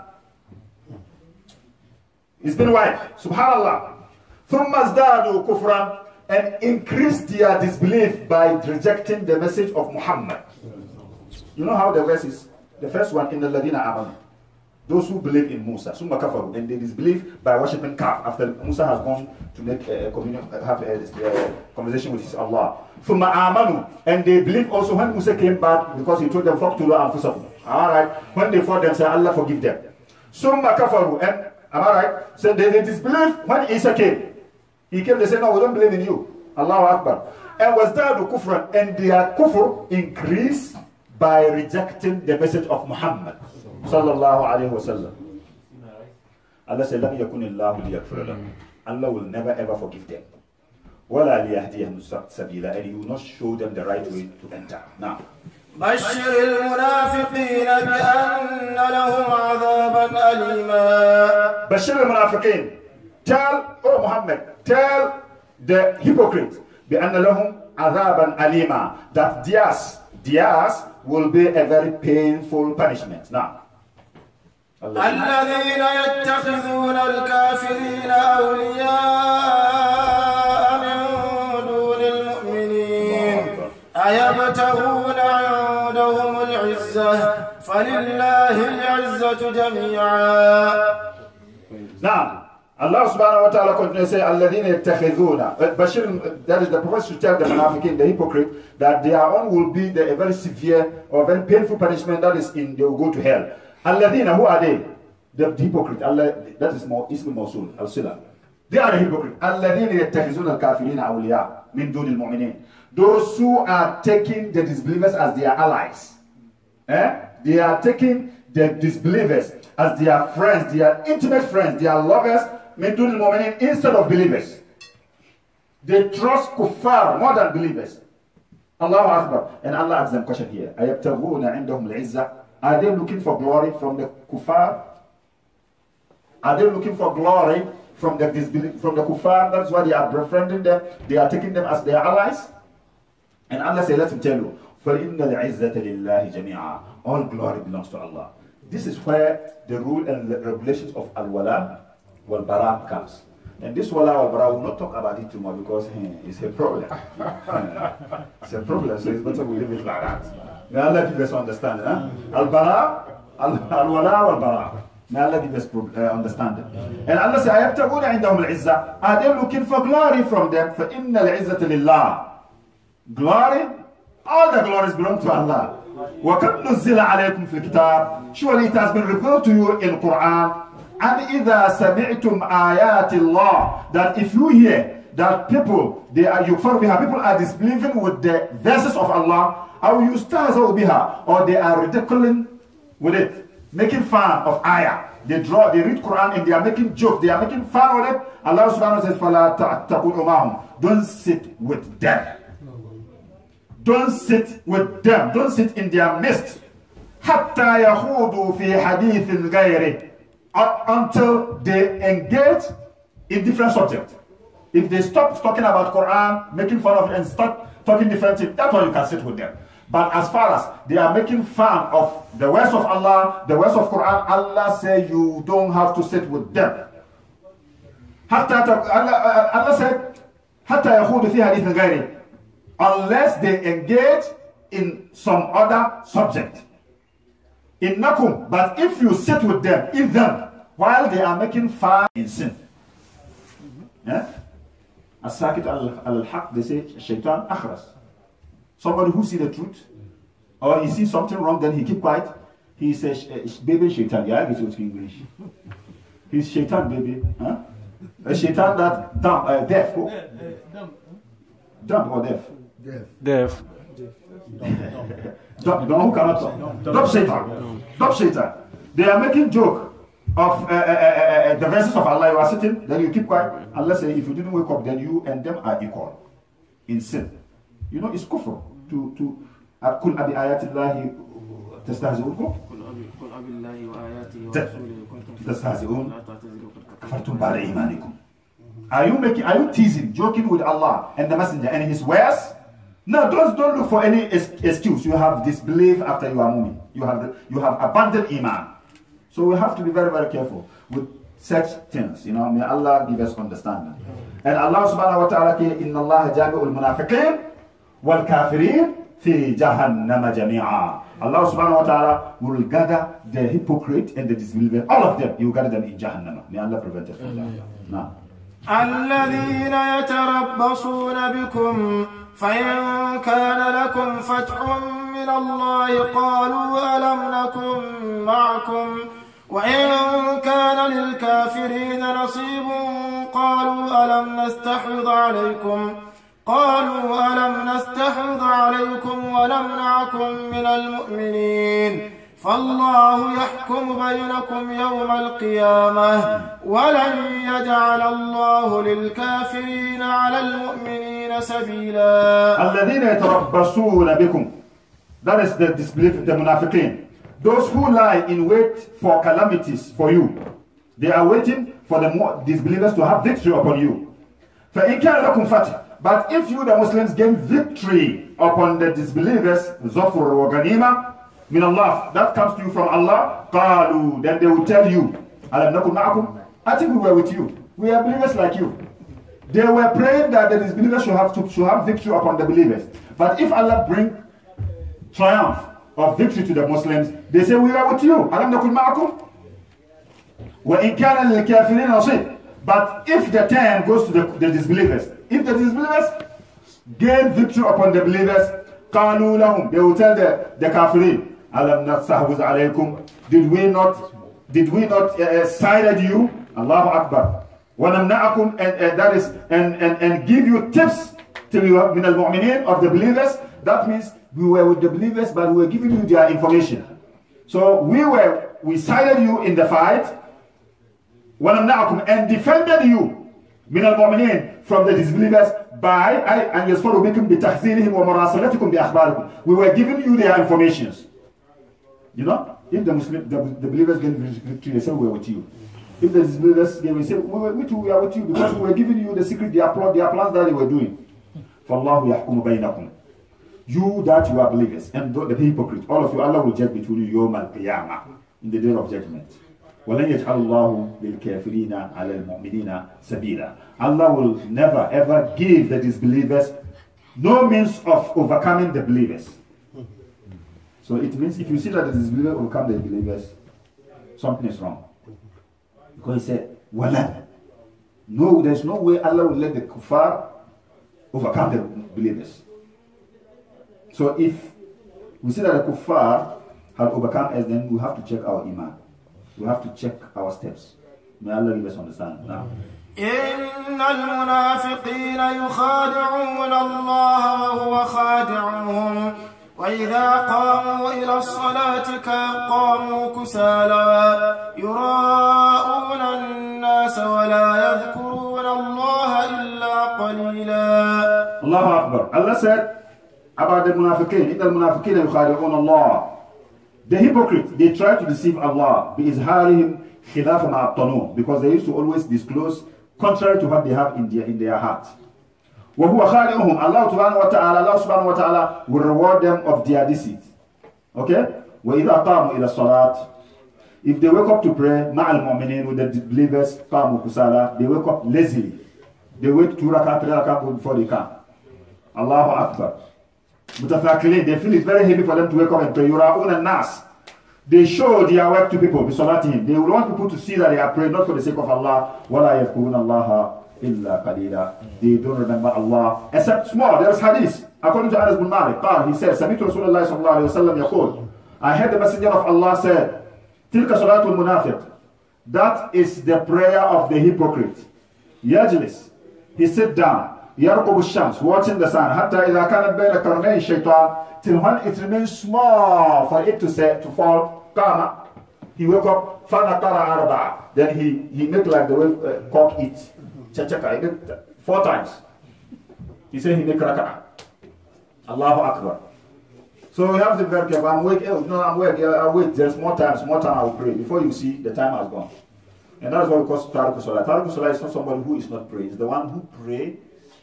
it's been wiped. Subhanallah. ثم ازدادوا كفرا, and increased their disbelief by rejecting the message of Muhammad. You know how the verse is? The first one, in the الذين آمنوا, those who believe in Musa, ثم كفروا, and they disbelieve by worshiping calf after Musa has gone to make a communion, have a, a conversation with his Allah. ثم آمنوا, and they believe also when Musa came back, because he told them, فَقْتُلُوا أَنفُسَكُمْ. Alright, when they fought them, say, Allah forgive them. ثم كفروا, and am I right? So they, they disbelieve when Isa came. He came, they said, no, we don't believe in you. Allahu Akbar. And was there the kufr, and their kufr increased by rejecting the message of Muhammad sallallahu alayhi wa sallam. Allah said, لَمْ يَكُنِ اللَّهُ لِيَغْفِرَ لَهُمْ Allah will never ever forgive them. وَلَا لِيَهْدِيَهُمْ سَبِيلًا, and He will not show them the right way to enter. Now, بشر المنافقين بأن لهم عذابا أليما. بشر المنافقين. Tell, oh Muhammad, tell the hypocrites بأن لهم عذابا أليما, that theirs, theirs will be a very painful punishment. Now, الذين يتخذون الكافرين أولياء من دون المؤمنين أيبتغون عندهم العزة فلله العزة جميعا. Now, Allah subhanahu wa ta'ala continues to say, الذين يتخذون, Bashir, that is the prophet should tell the munafiqin, the hypocrite, that their own will be the, a very severe or very painful punishment, that is in, they will go to hell. Alladina, who are they? The hypocrite. Allah, that is more Ism Mawsul, Al-Sila. They are the hypocrite. Alladina yattakhizuna al-kafirina awliya min duni al-mu'minin. Those who are taking the disbelievers as their allies. Eh? They are taking the disbelievers as their friends, their intimate friends, their lovers, min duni al-mu'minin, instead of believers. They trust kuffar more than believers. Allahu Akbar. And Allah asks them a question here. Ayabtaghuna indahum al-izzah. Are they looking for glory from the kuffar? Are they looking for glory from the from the kuffar? That's why they are befriending them. They are taking them as their allies. And Allah says, let him tell you, فَإِنَّ الْعِزَّةَ لِلَّهِ جَمِيعًا. All glory belongs to Allah. This is where the rule and the regulations of al-wala wal-bara comes. And this wala wal-bara, will not talk about it too much because hey, it's a problem. It's a problem, so it's better we leave it like that. May Allah give us understanding. Huh? Al-bara, al-wala wal-bara. May Allah give us uh, understanding. And Allah says, أَيَبْتَغُونَ عِنْدَهُمُ الْعِزَّةِ. Are they looking for glory from them? فَإِنَّ الْعِزَّةَ لِلَّهِ. Glory, all the glories belong to Allah. وَقَدْ نُزِّلَ عَلَيْكُمْ فِي الْكِتَابِ. Surely it has been revealed to you in Quran. And إِذَا سَمِعْتُمْ آيَاتِ اللَّهِ. That if you hear that people, they are yukfar biha, people are disbelieving with the verses of Allah, أو يستهزأ بها, or they are ridiculing with it, making fun of ayah. They draw, they read Quran and they are making jokes, they are making fun with it. Allah subhanahu wa ta'ala says, فَلَا تَعْتَقُوا مَعَهُمْ. Don't sit with them. Don't sit with them. Don't sit in their midst. حَتَّى يَخُوضُوا فِي حَدِيثٍ غَيْرِهِ. Until they engage in different subjects. If they stop talking about Quran, making fun of it, and start talking different things, that's why you can sit with them. But as far as they are making fun of the words of Allah, the words of Quran, Allah says you don't have to sit with them. Allah said, حَتَّى يَخُوضُوا فِي حَدِيثٍ غَيْرِهِ. Unless they engage in some other subject. Innakum, but if you sit with them, eat them, while they are making fun in sin. Yeah? As-sakit al-haq, they say, shaitan akhras. Somebody who sees the truth, or he sees something wrong, then he keep quiet. He says, baby shaitan. Yeah, I guess it's English. He's shaitan, baby. Huh? A shaitan that dumb, uh, deaf. Oh. Dumb or deaf? Deaf. Deaf. Dumb, who cannot talk? Dumb shaitan. Dumb shaitan. They are making joke of uh, uh, uh, uh, the verses of Allah. You are sitting, then you keep quiet. Allah says, if you didn't wake up, then you and them are equal in sin. You know, it's kufr to to قل أبي آيات الله تستهزئون تستهزئون كفرتم بعد إيمانكم. Are you making, are you teasing, joking with Allah and the Messenger and His words? No, don't don't look for any excuse. You have disbelief after you are mu'min. You have you have abandoned iman. So we have to be very very careful with such things. You know, may Allah give us understanding. And Allah subhanahu wa ta'ala says, إن الله جامع المنافقين والكافرين في جهنم جميعا. Allah subhanahu wa ta'ala will gather the hypocrite and the disbeliever, all of them. He will gather them in Jahannam. May Allah prevent us from that. Now. الذين يتربصون بكم فإن كان لكم فتح من الله قالوا ألم نكن معكم وإن كان للكافرين نصيب قالوا ألم نستحوذ عليكم قالوا ألم نستحوذ عليكم ونمنعكم من المؤمنين فالله يحكم بينكم يوم القيامة ولن يجعل الله للكافرين على المؤمنين سبيلا. الذين يتربصون بكم, that is the disbelief, the munafiqeen, those who lie in wait for calamities for you. They are waiting for the disbelievers to have victory upon you. فإن كان لكم فتح, but if you the Muslims gain victory upon the disbelievers, ظفر وغنيمة من Allah, that comes to you from Allah, قالوا, then they will tell you, ألم نكن معكم? I think we were with you. We are believers like you. They were praying that the disbelievers should have to, should have victory upon the believers. But if Allah bring triumph of victory to the Muslims, they say we are with you. ألم نكن معكم? وإن كان للكافرين نصيب. But if the turn goes to the, the disbelievers, if the disbelievers gain victory upon the believers, قالوا لهم, they will tell the, the kafirin, ألم نستحوذ عليكم? Did we not, did we not uh, side you? Allahu Akbar. ونمنعكم, and, and that is, and, and, and give you tips till you have من المؤمنين, of the believers. That means we were with the believers, but we were giving you their information. So we were, we sided you in the fight, وَنَمْنَعَكُمْ, and defended you مِنَ الْمُؤْمِنِينَ, from the disbelievers by أَنْ يَصْفَرُوا بِكُمْ بِتَحْذِيرِهِمْ وَمُرَاسَلَتِكُمْ بِأَخْبَارِكُمْ. We were giving you their informations. You know, if the Muslim, the, the believers get victory, they say we are with you. If the disbelievers get, we say we, were, we too, we are with you, because we were giving you the secret, their plot, their plans that they were doing. فَاللَّهُ يَحْكُمُ بَيْنَكُمْ. You that you are believers, and the hypocrite, all of you, Allah will judge between you يوم القيامة, in the day of judgment. وَلَنْ يَجْعَلُ اللَّهُ لِلْكَافِرِينَ عَلَى الْمُؤْمِنِينَ سَبِيلًا. Allah will never ever give the disbelievers no means of overcoming the believers. So it means if you see that the disbelievers overcome the believers, something is wrong. Because he said, وَلَنْ. No, there's no way Allah will let the kuffar overcome the believers. So if we see that the kuffar had overcome us, then we have to check our iman. We have to check our steps. May Allah give us understanding now. إن المنافقين يخادعون الله وهو خادعهم وإذا قاموا إلى الصلاة قاموا كسالى يراءون الناس ولا يذكرون الله إلا قليلا. Allahu Akbar. Allah said about the munafiqeen, إن المنافقين يخادعون الله. The hypocrites, they try to deceive Allah بإظهارهم خلاف ما أبطنوه, because they used to always disclose contrary to what they have in their, in their heart. وهو خادعهم, Allah subhanahu wa ta'ala, Allah subhanahu wa ta'ala will reward them of their deceit. Okay? وإذا قاموا إلى الصلاة, if they wake up to pray مع المؤمنين, with the believers, قاموا كسالى, they wake up lazily. They wait two rak'ah, three rak'ah before they come. Allahu Akbar. Mutafakilin, they feel it's very heavy for them to wake up and pray. Yura'un al-nas. They show their work to people. Bisalatihim. They will want people to see that they are praying, not for the sake of Allah. وَلَا يَذْكُرُونَ اللَّهَ إِلَّا قَلِيلًا. They don't remember Allah except small. There's hadith. According to Anas bin Malik, قال, he said, سمعت رسول الله صلى الله عليه وسلم يقول, I heard the messenger of Allah said, تلك صلاة المنافق. That is the prayer of the hypocrite. Yajlis. He sit down. يرقب الشمس, watching the sun, حتى إذا كانت بين قرني الشيطان, till when it remains small for it to say to fall. قام, he woke up, فنقر أربعة, then he he make like the way uh, cock eats, chachaka, he did four times. He said he make rak'ah. Allahu Akbar. So we have to be very careful. I'm awake. Oh, no, I'm awake. I'll wait. There's more time. More time I will pray before you see the time has gone. And that's what we call Tariq Salah. Tariq Salah is not somebody who is not praying. It's the one who pray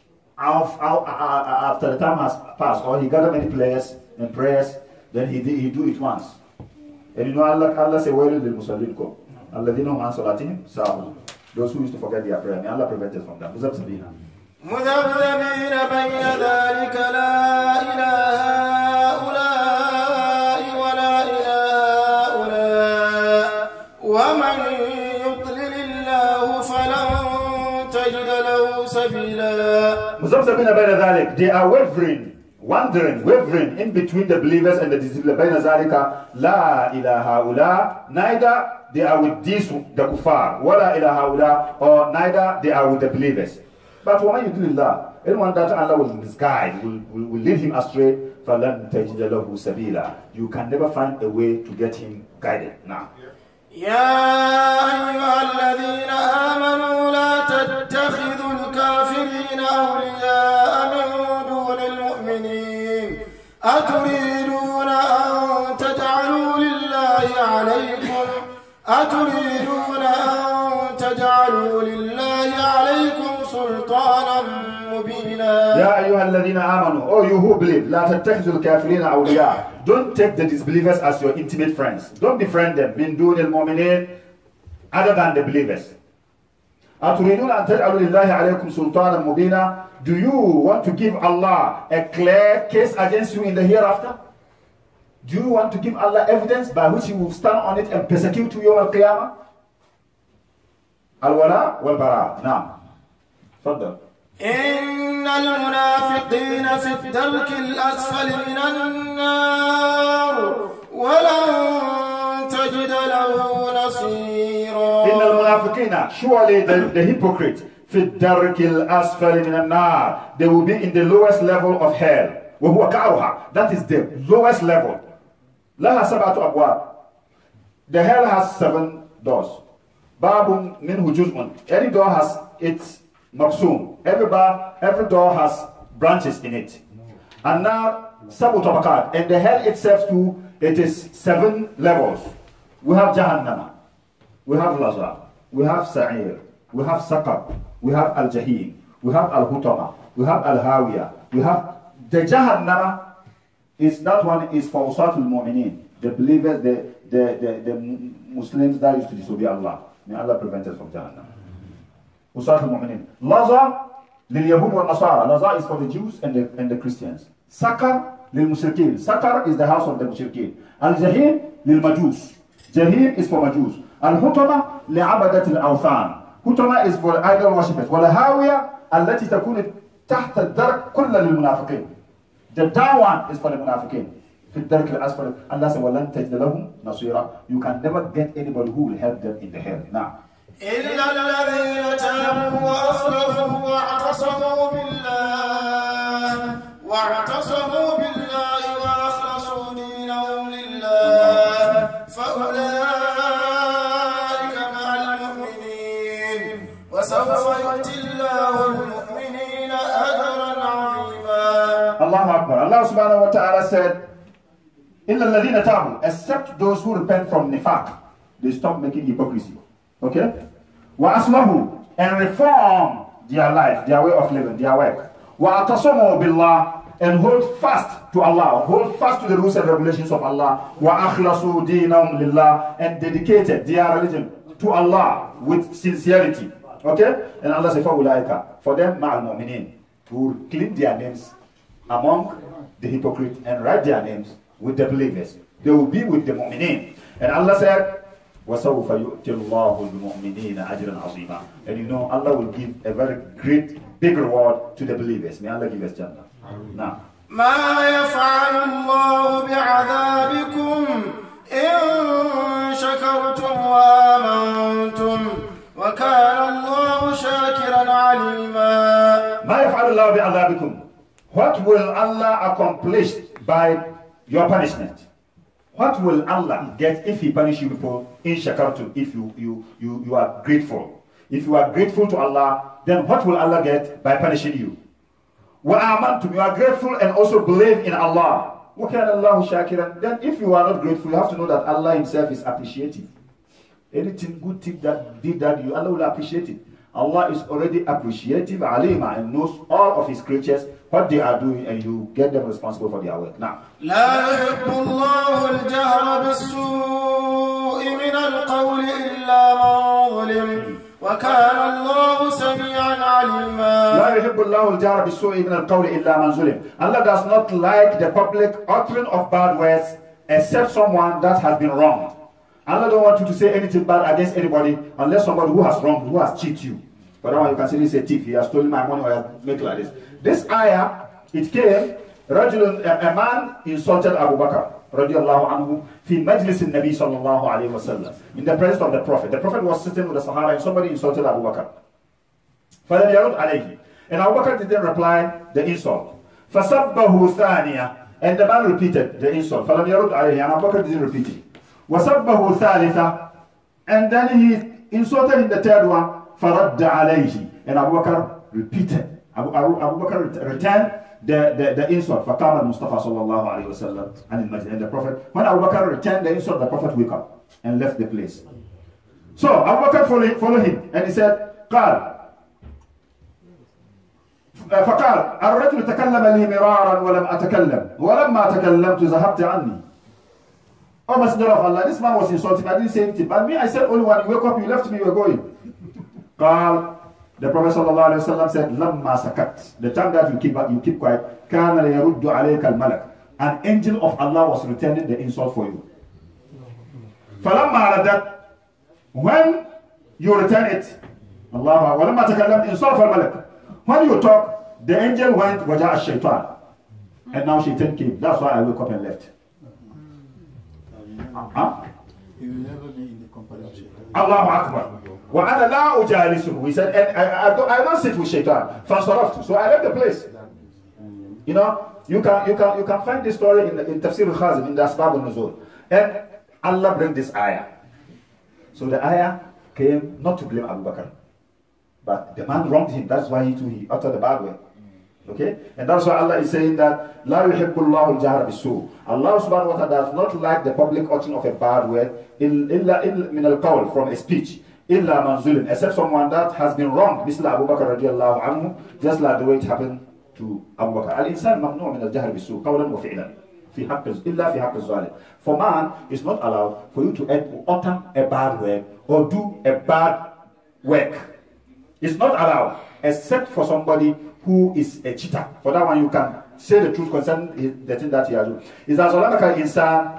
after the time has passed, or he gather many prayers and prayers, then he he do it once. And you know Allah Allah say wailul lil musallin ko alladhina hum an salatihim sahun. Those who used to forget their prayer. May Allah prevent us from that. Muzabzabina. مذبذبين بين ذلك لا إله هؤلاء ولا إله هؤلاء ومن يضلل الله فلن تجد له سبيلا. مذبذبين بين ذلك, they are wavering, wandering, wavering in between the believers and the disbelievers. بين ذلك لا إله هؤلاء, neither they are with these the kuffar, ولا إله هؤلاء, or neither they are with the believers. But وَمَنْ يُضْلِلْ اللَّهُ, Anyone that Allah will misguide, will, will, will lead him astray, فَلَنْ تَجِدَ لَهُ سَبِيلًا. You can never find a way to get him guided. Now. يا أيها الذين آمنوا لا تتخذوا الكافرين أولياء من دون المؤمنين أتريدون أن تجعلوا لله عليكم أتريدون أن تجعلوا لله عليكم سلطانا مبينا. يا أيها الذين آمنوا, oh you who believe, لا تتخذوا الكافرين أولياء. Don't take the disbelievers as your intimate friends. Don't befriend them. من دون المؤمنين, other than the believers. أتريدون أن تجعلوا لله عليكم سلطانا مبينا. Do you want to give Allah a clear case against you in the hereafter? Do you want to give Allah evidence by which He will stand on it and persecute you يوم القيامة? الولاء والبراء. نعم. تفضل. إن المنافقين في الدرك الأسفل من النار ولن تجد له نصيرا. إن المنافقين, surely the, the hypocrite, في الدرك الأسفل من النار, they will be in the lowest level of hell. وهو كعرها, that is the lowest level. لها سبعة أبواب. The hell has seven doors. باب منه جزء. Any door has its maqsoom. Every bar, every door has branches in it. And now sabu tabaqat, and the hell itself too, it is seven levels. We have Jahannama, we have Laza, we have Sa'ir, we have Saqab, we have Al-Jahim, we have Al-Hutama, we have Al-Hawiya, we have the Jahannama. Is that one is for Usatul Mu'minin, the believers, the, the, the, the Muslims that used to disobey Allah. May Allah prevent us from Jahannam. Usatul Mu'minin. Laza lil Yahud wal Nasara. Laza is for the Jews and the, and the Christians. Sakar lil Mushrikeen. Sakar is the house of the Mushrikeen. Al-Jahim lil Majus. Jahim is for Majus. Al-Hutama li Abadat al-Awthan. Hutama is for idol worshippers. Wal Hawiya allati takunu tahta ad-dark kulla lil Munafiqeen. The down one is for the Munafiqeen. في الدرك الأسفل. Allah said, وَلَنْ تَجْدَ لَهُمْ نَصِيرًا. You can never get anybody who will help them in the hell. Now. إلا الذين تابوا وأصلحوا واعتصموا بالله واعتصموا بالله وأخلصوا دينهم لله فأولئك مع المؤمنين وسوف يؤتي الله المؤمنين أجرا عظيما. Allah Akbar. Allah subhanahu wa ta'ala said, إلا الذين تابوا, except those who repent from nifaq, they stop making hypocrisy. Okay? وَأَصْلَهُ, and reform their life, their way of living, their work. وَأَتَصَمُوا بِاللَّهِ, and hold fast to Allah, hold fast to the rules and regulations of Allah. وَأَخْلَصُوا دِينَهُمْ لِلَّهِ, and dedicated their religion to Allah with sincerity. Okay? And Allah says, فَأُولَٰئِكَ, for them, مَعَ الْمُؤْمِنِينَ, who will clean their names among the hypocrites and write their names with the believers. They will be with the mu'mineen. And Allah said, وَسَوْفَ يُؤْتِ اللَّهُ الْمُؤْمِنِينَ أَجْرًا عَظِيمًا. And you know, Allah will give a very great, big reward to the believers. May Allah give us Jannah. Now. ما يفعل الله بعذابكم إن شكرتم وآمنتم وكان الله شاكرا عليما. ما يفعل الله بعذابكم. What will Allah accomplish by your punishment? What will Allah get if He punish you people in shakartum, if you, you, you, you are grateful? If you are grateful to Allah, then what will Allah get by punishing you? Wa amantum, you are grateful and also believe in Allah. Wa kana Allahu shakiran. Then if you are not grateful, you have to know that Allah Himself is appreciative. Anything good thing that did that you, Allah will appreciate it. Allah is already appreciative, alima, and knows all of His creatures, what they are doing, and you get them responsible for their work. Now, لا يحب الله الجهر بالسوء من القول إلا من ظلم وكان الله سميعا عليما. لا يحب الله الجهر بالسوء من القول إلا من ظلم. Allah does not like the public uttering of bad words except someone that has been wronged. Allah don't want you to say anything bad against anybody unless somebody who has wronged, who has cheated you. But that one you can say, he's a thief, he has stolen my money, or he has made like this. This ayah, it came, رجل, a man insulted Abu Bakr, radiallahu anhu, fi majlis al-Nabi sallallahu alayhi wa sallam, in the presence of the Prophet. The Prophet was sitting with the Sahaba and somebody insulted Abu Bakr. فَلَمْ يَرُدْ عَلَيْهِ. And Abu Bakr didn't reply the insult. فَسَبَّهُ ثَانِيَةً. And the man repeated the insult. فَلَمْ يَرُدْ عَلَيْهِ. And Abu Bakr didn't repeat it. وَسَبَّهُ ثَالِثًا. And then he insulted in the third one. فَرَدَّ عَلَيْهِ. And Abu Bakr repeated. Abu, Abu, Abu Bakr returned the, the, the insult. فَقَامَ الْمُصْطَفَى صلى الله عليه وسلم. And the Prophet, when Abu Bakr returned the insult, the Prophet woke up and left the place. So Abu Bakr followed, followed him and he said, قال فقال الرجل تكلم لي مرارا ولم أتكلم ولما تكلمت ذهبت عني. Oh Messenger of Allah, this man was insulting me. I didn't say anything. But me, I said only when you wake up, you left me, you were going. قال, the Prophet صلى الله عليه وسلم said, لما سكت. The time that you keep you keep quiet, كان يرد عليك الملك. An angel of Allah was returning the insult for you. فلما ردت, when you return it, Allah, ولما تكلمت insult الملك. When you talk, the angel went, وجاء الشيطان. And now Shaitan came. That's why I woke up and left. Huh? He will never be in the company of Shaitan. Allahu Akbar. وَأَنَا لَا أُجَالِسُهُ. He said, and I, I, don't, I don't sit with Shaitan. فَانصَرَفْتُ. So I left the place. You know, you can you can you can find this story in, in Tafsir al-Khazim, in the Asbab al-Nuzul. And Allah bring this ayah. So the ayah came not to blame Abu Bakr. But the man wronged him. That's why he too he uttered the bad word. Okay? And that's why Allah is saying that La yuhibbu Allahu al-jahra bis-su'. Allah subhanahu wa ta'ala does not like the public uttering of a bad word illa min al-qawl, from a speech. Illa man zulim, except someone that has been wronged. Misla Abu Bakr radiallahu anhu, just like the way it happened to Abu Bakr. Al-insan mamnu' min al-jahr bis-su' qawlan wa fi'lan. Fi haqq illa fi haqq az-zalim. For man, it's not allowed for you to utter a bad word or do a bad work. It's not allowed, except for somebody who is a cheater. For that one, you can say the truth concerning the thing that he has done. Is that ظلمك الإنسان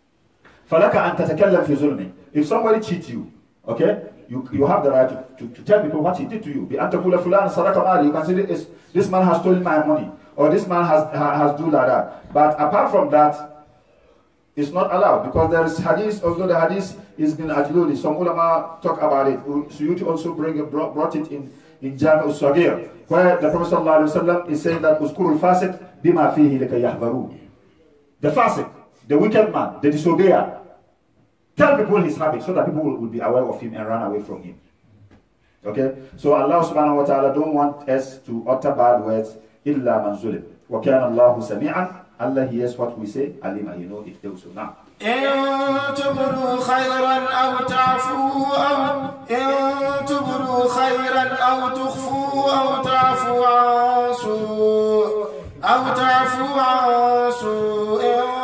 فلك أن تتكلم في ظلمه. If somebody cheats you, okay, you you have the right to, to, to tell people what he did to you. بأن تقول فلان سرق مالي. You can say this, this man has stolen my money, or this man has has done like that. But apart from that, it's not allowed, because there is hadith. Although the hadith is been ajluli, some ulama talk about it. Suyuti also bring brought, brought it in in Jami' al-Saghir, where the Prophet sallallahu alaihi wasallam is saying that uskuru al-fasiq bima fihi likay yahdaru. The fasiq, the wicked man, the disobeyer, tell people his habit so that people will, will be aware of him and run away from him. Okay, so Allah subhanahu wa ta'ala don't want us to utter bad words illa man zulim. Wa kana Allahu sami'an. Allah hears what we say. Alima, you know it also now. إن تبدوا خيرا أو تعفوا أو إن تبدوا خيرا أو تخفوا أو تعفوا عن سوء أو تعفوا عن سوء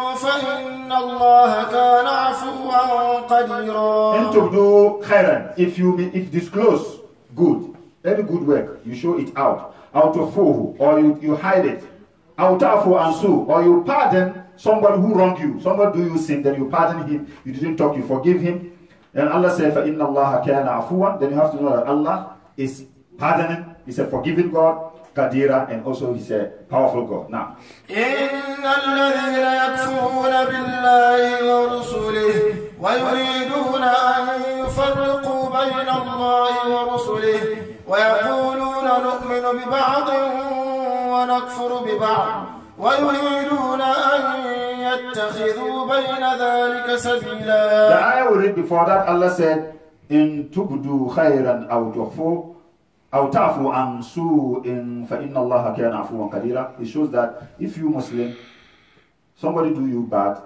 فإن الله كان عفوا قديرا. إن تبدوا خيرا, if you if disclose good, any good work, you show it out. أو تخفوه, or you, you hide it. أو تعفوا عن سوء, or you pardon somebody who wronged you. Somebody do you sin, then you pardon him. You didn't talk, you forgive him. And Allah said, فَإِنَّ اللَّهَ كَانَ عَفُوًا. Then you have to know that Allah is pardoning. He's a forgiving God, Qadira, and also He's a powerful God. Now, إِنَّ الَّذِينَ يَكْفُرُونَ بِاللَّهِ وَرُسُلِهِ وَيُرِيدُونَ أَن يُفَرِّقُوا بَيْنَ اللَّهِ وَرُسُلِهِ وَيَقُولُونَ نُؤْمِنُ بِبَعْضٍ وَنَكْفُرُ بِبَعْضٍ وَيُرِيدُونَ أَن يَتَّخِذُوا بَيْنَ ذَلِكَ سَبِيلًا. The ayah we read before that, Allah said, إِن تُبْدُوا خَيْرًا أَوْ تُخْفُوا أَوْ تَعْفُوا عَنْ سُوءٍ فَإِنَّ اللَّهَ كَانَ عَفُوًا قَدِيرًا. It shows that if you Muslim, somebody do you bad,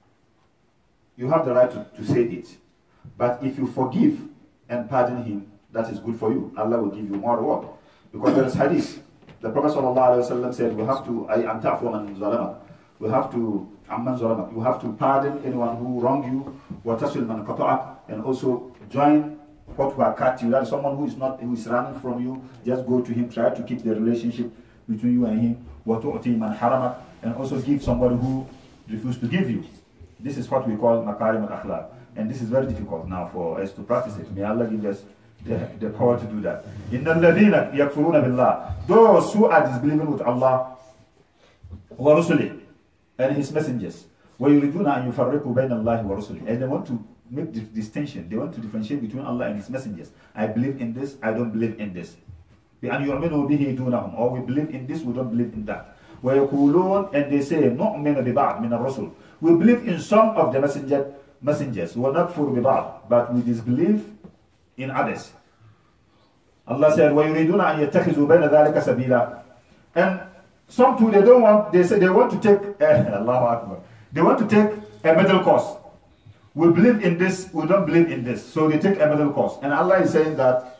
you have the right to, to say it. But if you forgive and pardon him, that is good for you. Allah will give you more reward. Because there is hadith. The Prophet ﷺ said, we have to, I am ta'fu man zalama. We have to, amman zalama. You have to pardon anyone who wronged you, wa tasil man qata'ak, and also join what will cut you. That is someone who is not, who is running from you. Just go to him, try to keep the relationship between you and him. Wa tu'ti man haramak, and also give somebody who refused to give you. This is what we call makarim al-akhlaq. And this is very difficult now for us to practice it. May Allah give us The, the power to do that. إِنَّ الَّذِينَ يَكْفُرُونَ بِاللَّهِ. Those who are disbelieving with Allah وَرُسُلِهِ and His messengers. وَيُرِدُونَ أَن يُفَرِّقُوا بَيْنَ اللَّهِ وَرُسُلِهِ. And they want to make this distinction. They want to differentiate between Allah and His messengers. I believe in this, I don't believe in this. بأن يؤمنوا به دونهم, or we believe in this, we don't believe in that. ويقولون, and they say نؤمن ببعض من الرسل, we believe in some of the messenger, messengers, ونكفر ببعض, but we disbelieve in others. Allah said ويريدون أن يتخذوا بين ذلك سبيلا, and some too, they don't want, they say they want to take uh, Allahu Akbar, they want to take a middle course. We believe in this, we don't believe in this, so they take a middle course. And Allah is saying that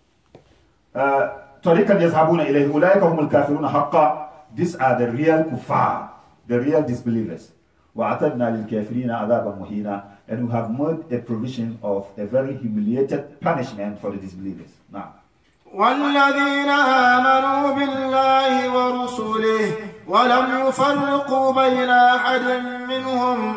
طريقا يذهبون إليه أولئك هم الكافرون حقا, these are the real kuffar, the real disbelievers. وَأَعْتَدْنَا لِلْكَافِرِينَ عَذَابًا مُهِينًا, and we have made a provision of a very humiliated punishment for the disbelievers. Now, والذين آمنوا بالله ورسله ولم يفرقوا بين أحد منهم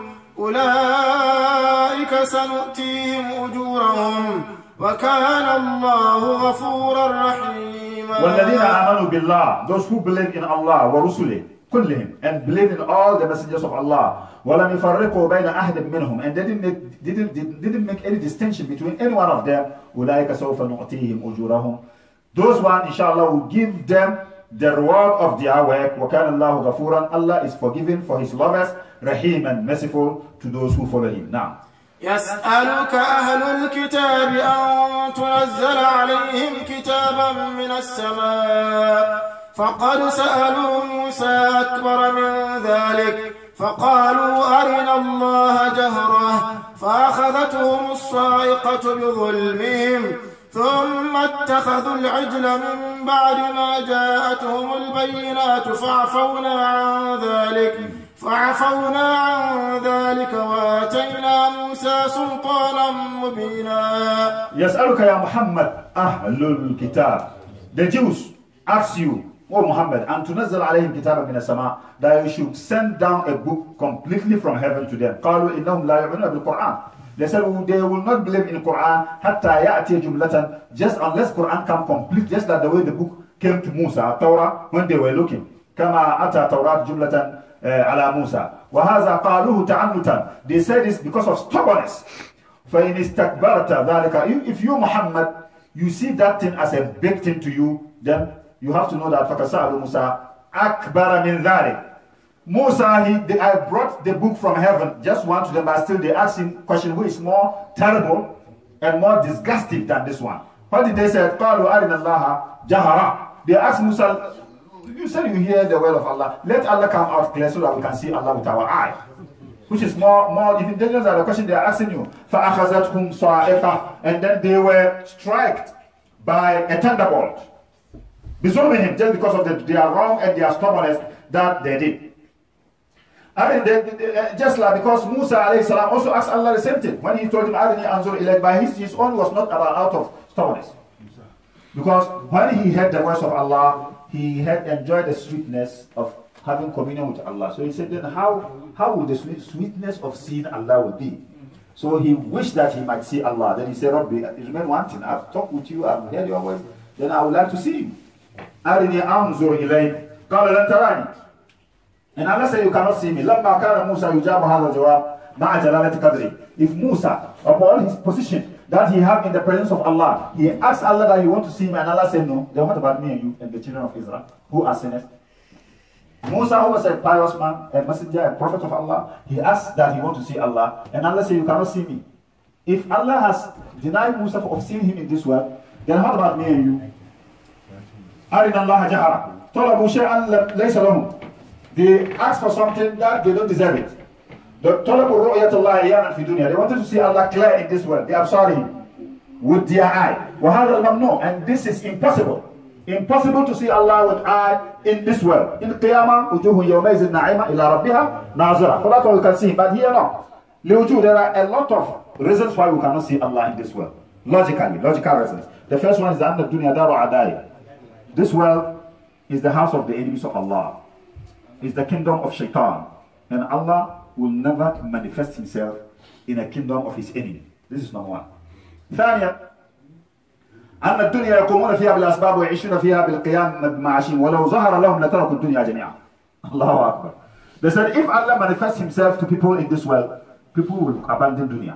أولئك سنؤتيهم أجورهم وكان الله غفورا رحيما. والذين آمنوا بالله, those who believe in Allah ورسله كلهم, and believe in all the messengers of Allah, ولم يفرقوا بين أحد منهم, and they didn't make, didn't, didn't make any distinction between any one of them, أولئك سوف نؤتيهم أجورهم, those one inshallah will give them the reward of their work. وكان الله غفورا, Allah is forgiving for his lovers, رحيم, and merciful to those who follow him. Now, يسألك أهل الكتاب أن تنزل عليهم كتابا من السماء فقد سألوا موسى أكبر من ذلك فقالوا أرنا الله جهرة فأخذتهم الصاعقة بظلمهم ثم اتخذوا العجل من بعد ما جاءتهم البينات فعفونا عن ذلك فعفونا عن ذلك وآتينا موسى سلطانا مبينا. يسألك يا محمد أهل الكتاب, the Jews ask you, O Muhammad, أن تنزل عليهم كتابا من السماء, that you should send down a book completely from heaven to them. قالوا إنهم لا يؤمنون بالقرآن, they said they will not believe in Quran حتى يأتي جملة, just unless Quran come complete, just like the way the book came to Musa, Torah, when they were looking, كما أتى توراة جملة على موسى وهذا قالوه تعنتا, they say this because of stubbornness. فإن استكبرت ذلك, if you Muhammad, you see that thing as a big thing to you, then you have to know that فَكَسَأَلُ مُوسَى أَكْبَرَ مِنْ ذَلِكَ, Musa, he, they, I brought the book from heaven, just one to them, but still they asked him a question who is more terrible and more disgusting than this one. What did they say? قَالُوا أَرِنَ اللَّهَ جَهَرًا, they asked Musa, you said you hear the word of Allah, let Allah come out clear so that we can see Allah with our eye. Which is more, more even dangerous than the question they are asking you. فَأَخَذَتْهُمْ صَاعِقَةً, and then they were struck by a thunderbolt. Before just because of the, their wrong and their stubbornness that they did. I mean, they, they, just like because Musa alayhi salam also asked Allah the same thing. When he told him, Arini anzur ilayk, by his, his own was not about out of stubbornness. Because when he heard the voice of Allah, he had enjoyed the sweetness of having communion with Allah. So he said, then how, how would the sweet, sweetness of seeing Allah would be? So he wished that he might see Allah. Then he said, Rabbi, remember one thing, I've talked with you, I've heard your voice, then I would like to see you. Arini anzur ilayk, qala lan tarani. And Allah said, you cannot see me. لما كان موسى يجاب هذا الجواب مع جلالة قدره. If Musa, upon his position that he had in the presence of Allah, he asked Allah that he want to see him, and Allah said no, then what about me and you and the children of Israel who are sinners? Musa, who was a pious man, a messenger, a prophet of Allah, he asked that he want to see Allah, and Allah said, you cannot see me. If Allah has denied Musa of seeing him in this world, then what about me and you? أرنا الله جهرا طلبوا شيئا ليس لهم. They ask for something that they don't deserve it. The طلبوا رؤية الله عيانا في الدنيا. They wanted to see Allah clear in this world. They absorb him with their eye. وهذا الممنوع, and this is impossible. Impossible to see Allah with eye in this world. In Qiyamah, وجوه يومئذ ناعمة إلى ربها ناظرة. For that one we can see, but here no. لوجوه, there are a lot of reasons why we cannot see Allah in this world. Logically, logical reasons. The first one is that the dunya daru adai. This world is the house of the enemies of Allah. Is the kingdom of shaitan, and Allah will never manifest himself in a kingdom of his enemy. This is number one. ثانيا أن الدنيا يقومون فيها بالأسباب ويعيشون فيها بالقيام بمعاشهم ولو ظهر لهم لتركوا الدنيا جميعا. Allahu Akbar. They said if Allah manifests himself to people in this world, people will abandon dunya.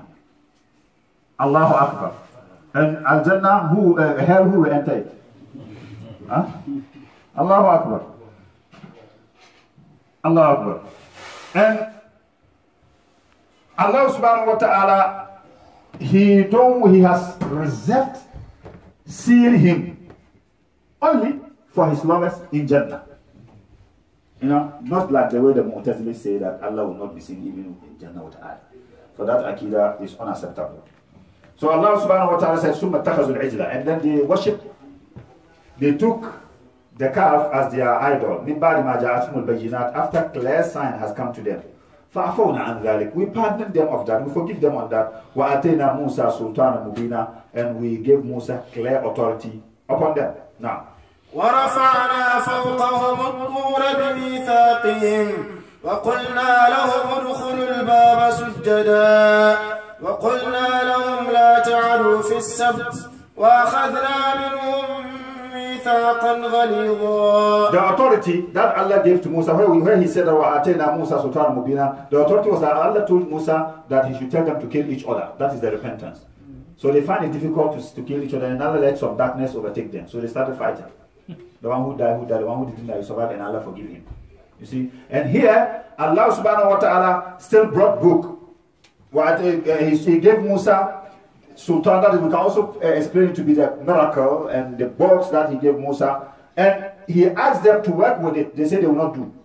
Allahu Akbar. And Al-Jannah, who, uh, hell, who will enter it? Huh? Allahu Akbar. Allahu Akbar. And Allah subhanahu wa ta'ala, he don't he has reserved, sealed him only for his lovers in Jannah. You know, not like the way the Mu'tazili say that Allah will not be seen even in Jannah with eye. So that Aqidah is unacceptable. So Allah subhanahu wa ta'ala said, Summa takhazul ijla, and then they worship, they took the calf as their idol. Min ba'di ma ja'atumul bayyinat, after clear sign has come to them. فَعَفَوْنَا عَنْ ذَلِكَ, we pardon them of that, we forgive them on that. وَأَتَيْنَا مُوسَى سُلْطَانًا مُبِينًا, and we gave Musa clear authority upon them. Now, ورفعنا فوقهم الطور بميثاقهم وقلنا لهم ادخلوا الباب سجدا وقلنا لهم لا تعدوا في السبت وأخذنا منهم ميثاقا غليظا. The authority that Allah gave to Musa, where, where he said, وَأَتَيْنَا مُوسَى سُلْطَانًا مُبِينًا, the authority was that Allah told Musa that he should tell them to kill each other. That is the repentance. So they find it difficult to, to kill each other, and Allah let some darkness overtake them. So they started fighting. The one who died, who died, the one who didn't die, survived, and Allah forgive him. You see? And here, Allah subhanahu wa ta'ala still brought book. What, uh, he, he gave Musa Sultan, that we can also uh, explain it to be the miracle and the box that he gave Musa. And he asked them to work with it. They said they will not do.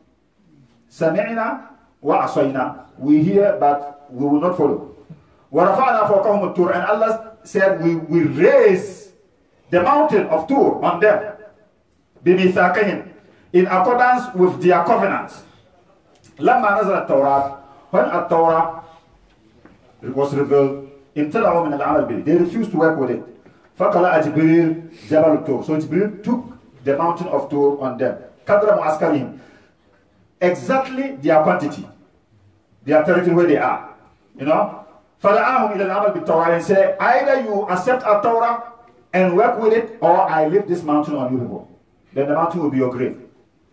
Sami'na wa asayna. We hear, but we will not follow. وَرَفَعْنَا فَوْقَهُمُ الطُّورَ, and Allah said, we will raise the mountain of Tur on them. بِمِثَاقِهِمْ, in accordance with their covenants. لَمَّا نَزَلَ التَّوْرَاةِ, when a Torah was revealed, امتنعوا من العمل به, they refused to work with it. فَقَلَأَ جِبْرِيلٌ جَبَلُ الطُّورِ, so Jibril took the mountain of Tur on them. قَدْرَ مُعَسْكَرِهِمْ, exactly their quantity, their territory where they are. You know? فَدَعَاهُمْ إِلَى الْعَمَلِ بِالتَّوْرَةِ, and say, either you accept a Torah and work with it, or I leave this mountain on you people. Then the mountain will be your grave.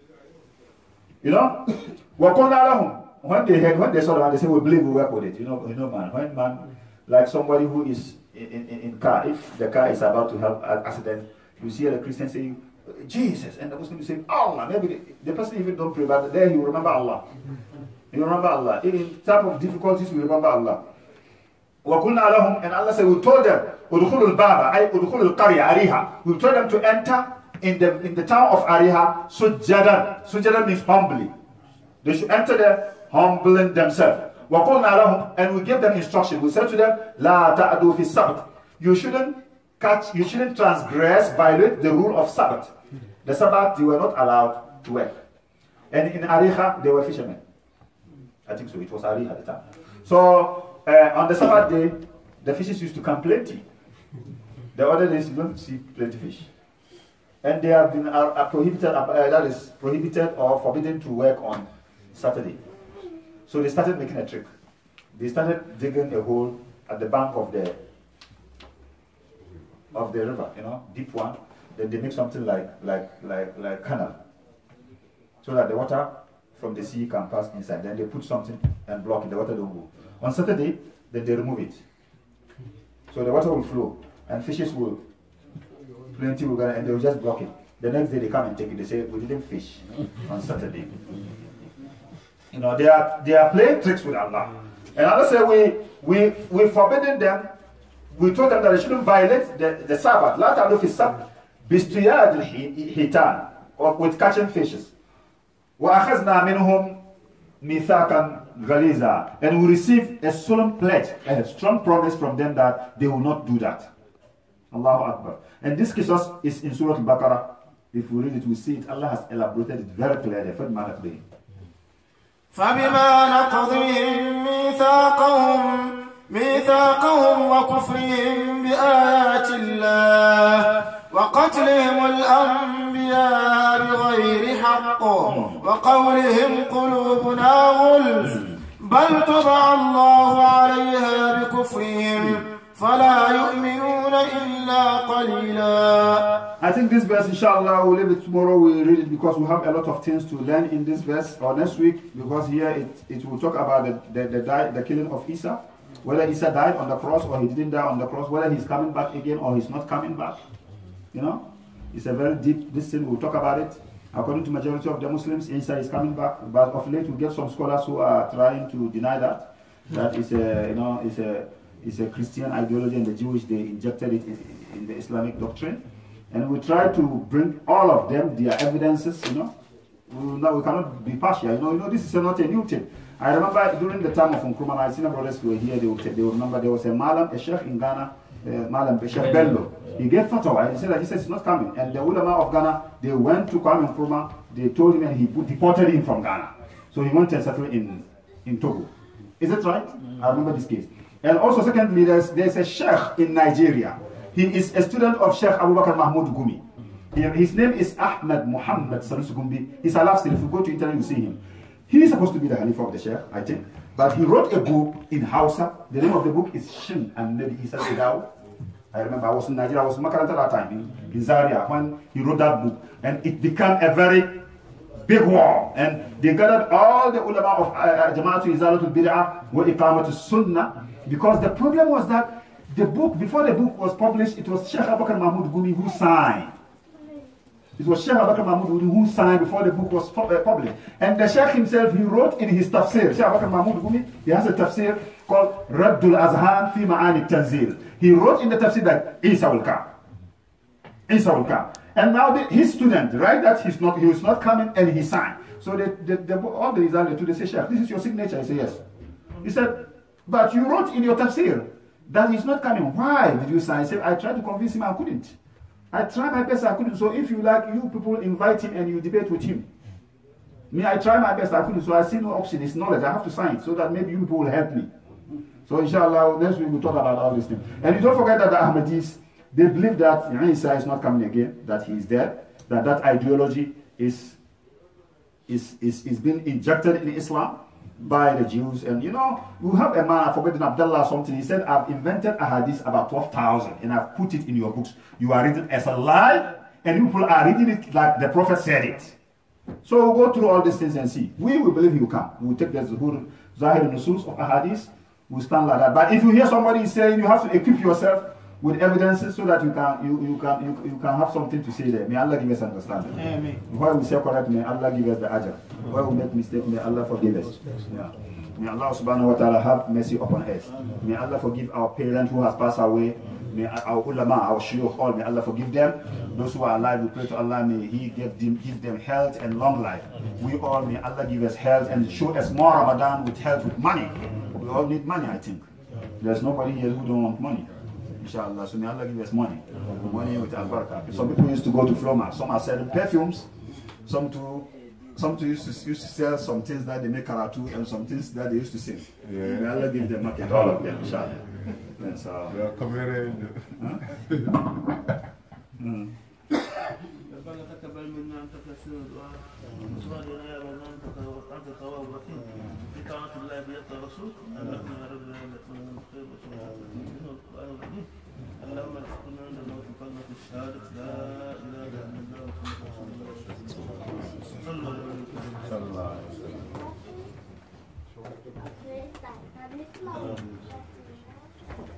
You know? وَقُلْنَا لَهُمْ, when they heard, when they saw the man, they said, we believe we work with it. You know, you know, man, when man, like somebody who is in, in, in car, if the car is about to have an accident, you see the Christian saying, Jesus, and the Muslim saying, Allah. Maybe the, the person even don't pray, but there he will remember Allah. He will remember Allah. In type of difficulties, we remember Allah. وَقُلْنَا لَهُمْ, and Allah said, we told them, أُدْخُلُوا الْبَابَ, أي أُدْخُلُوا الْقَرْيَةَ أَرِيهَا, we told them to enter in the in the town of Ariha, Sujjadan. Sujjadan means humbly. They should enter there humbling themselves. وَقُلْنَا لَهُمْ, and we gave them instruction. We said to them, لَا تَعْدُوا فِي السَّبْتِ, you shouldn't catch, you shouldn't transgress, violate the rule of Sabbath. The Sabbath, they were not allowed to work. And in Ariha, they were fishermen. I think so, it was Ariha at the time. So, uh, on the Sabbath day, the fishes used to come plenty. The other days, you don't see plenty fish. And they have been uh, uh, prohibited, uh, that is prohibited or forbidden to work on Saturday. So they started making a trick. They started digging a hole at the bank of the of the river, you know, deep one. Then they make something like like like like canal, so that the water from the sea can pass inside. Then they put something and block it. The water don't go. On Saturday, then they remove it, so the water will flow and fishes will. Plenty will go, and they will just block it. The next day they come and take it. They say, we didn't fish on Saturday. You know, they are they are playing tricks with Allah. And Allah said, we we we forbidden them. We told them that they shouldn't violate the, the Sabbath. La ta'du fi sabt bistiyad al-hitan, with catching fishes. Wa akhazna minhum mithaqan ghaliza, and we received a solemn pledge, a strong promise from them that they will not do that. Allahu Akbar. And this qisas is in Surah Al-Baqarah. If we read it, we see it. Allah has elaborated it very clearly. فَبِمَا نَقْضِهِمْ مِيثَاقَهُمْ مِيثَاقَهُمْ وَكُفْرِهِمْ بِآيَاتِ اللَّهِ وَقَتْلِهِمُ الْأَنْبِيَاءَ بِغَيْرِ حَقٍّ وَقَوْلِهِمْ قُلُوبُنَا غُلْفٌ بَلْ طَبَعَ اللَّهُ عَلَيْهَا بِكُفْرِهِمْ فَلَا يُؤْمِنُونَ إِلَّا قَلِيلًا. I think this verse, inshallah, we'll leave it tomorrow. We'll read it because we have a lot of things to learn in this verse, or next week, because here it, it will talk about the, the, the, die, the killing of Isa, whether Isa died on the cross or he didn't die on the cross, whether he's coming back again or he's not coming back. You know? It's a very deep, this thing, we'll talk about it. According to majority of the Muslims, Isa is coming back, but of late we get some scholars who are trying to deny that. That is a, you know, is a, is a Christian ideology, and the Jewish, they injected it in, in the Islamic doctrine. And we try to bring all of them, their evidences, you know. We, now we cannot be partial, you know, you know, this is not a new thing. I remember during the time of Nkrumah, my senior brothers were here, they would, they would remember there was a Malam, a Sheikh in Ghana, uh, Malam, a Sheikh Bello. He gave fatwa, and he said that he said it's not coming. And the ulama of Ghana, they went to Kwame Nkrumah, they told him, and he put, deported him from Ghana. So he went and settled in, in Togo. Is it right? Mm. I remember this case. And also, secondly, there's, there's a Sheikh in Nigeria. He is a student of Sheikh Abu Bakr Mahmoud Gumi. He, his name is Ahmed Muhammad Sanusi Gumbi. He's alive still. If you go to internet, you see him. He is supposed to be the Khalifa of the Sheikh, I think. But he wrote a book in Hausa. The name of the book is Shin and Nabi Isa Sedao. I remember I was in Nigeria, I was in Makaranta that time, in, in Zaria, when he wrote that book. And it became a very big war. And they gathered all the ulama of uh, Jama'atu Izalatul Bid'ah wa Iqamatul Sunnah. Because the problem was that the book, before the book was published, it was Sheikh Abu Bakr Mahmoud Gumi who signed. It was Sheikh Abu Bakr Mahmoud Gumi who signed before the book was published. And the Sheikh himself, he wrote in his tafsir, Sheikh Abu Bakr Mahmoud Gumi, he has a tafsir called Raddul Azhan fi Ma'ani Tanzil. He wrote in the tafsir that Isa will come. Isa will come. And now the, his student, right, that he's not, he was not coming, and he signed. So the, the, the, all the Israelis, they say, Sheikh, this is your signature. I say, yes. He said, but you wrote in your tafsir that he's not coming. Why did you sign? I said, I tried to convince him, I couldn't. I tried my best, I couldn't. So if you like, you people invite him and you debate with him. Me, I tried my best, I couldn't. So I see no option. It's knowledge. I have to sign it so that maybe you people will help me. So inshallah, next week we'll talk about all these things. And you don't forget that the Ahmadis, they believe that Isa is not coming again, that he is dead, that that ideology is, is, is, is being injected in Islam by the Jews. And you know, we have a man, I forget Abdullah something, he said, I've invented a hadith about twelve thousand and I've put it in your books. You are reading it as a lie, and people are reading it like the Prophet said it. So we'll go through all these things and see. We will believe he will come. We'll take the Zuhur, Zahir Nusus of Ahadith, we'll stand like that. But if you hear somebody saying, you have to equip yourself with evidences so that you can you, you can you, you can have something to say there. May Allah give us understanding. Amen. Where we say correct, may Allah give us the ajr. Where we make mistake, may Allah forgive us. Yeah. May Allah subhanahu wa ta'ala have mercy upon us. May Allah forgive our parents who has passed away. May our ulama, our shuyukh, all, may Allah forgive them. Those who are alive, we pray to Allah, may He give them, give them health and long life. We all, may Allah give us health and show us more Ramadan with health, with money. We all need money, I think. There's nobody here who don't want money. Inshallah, so may Allah give us money. Money with al-barakah. Some people used to go to Floma. Some are selling perfumes. Some to some to used to used to sell some things that they make karatu and some things that they used to sing. Yeah. May Allah give them market, all of them, inshallah. Yes, uh, they are committed. اللهم ارزقنا من الموت كلمة الشهادة لا إله إلا الله محمد رسول الله صلى الله عليه وسلم.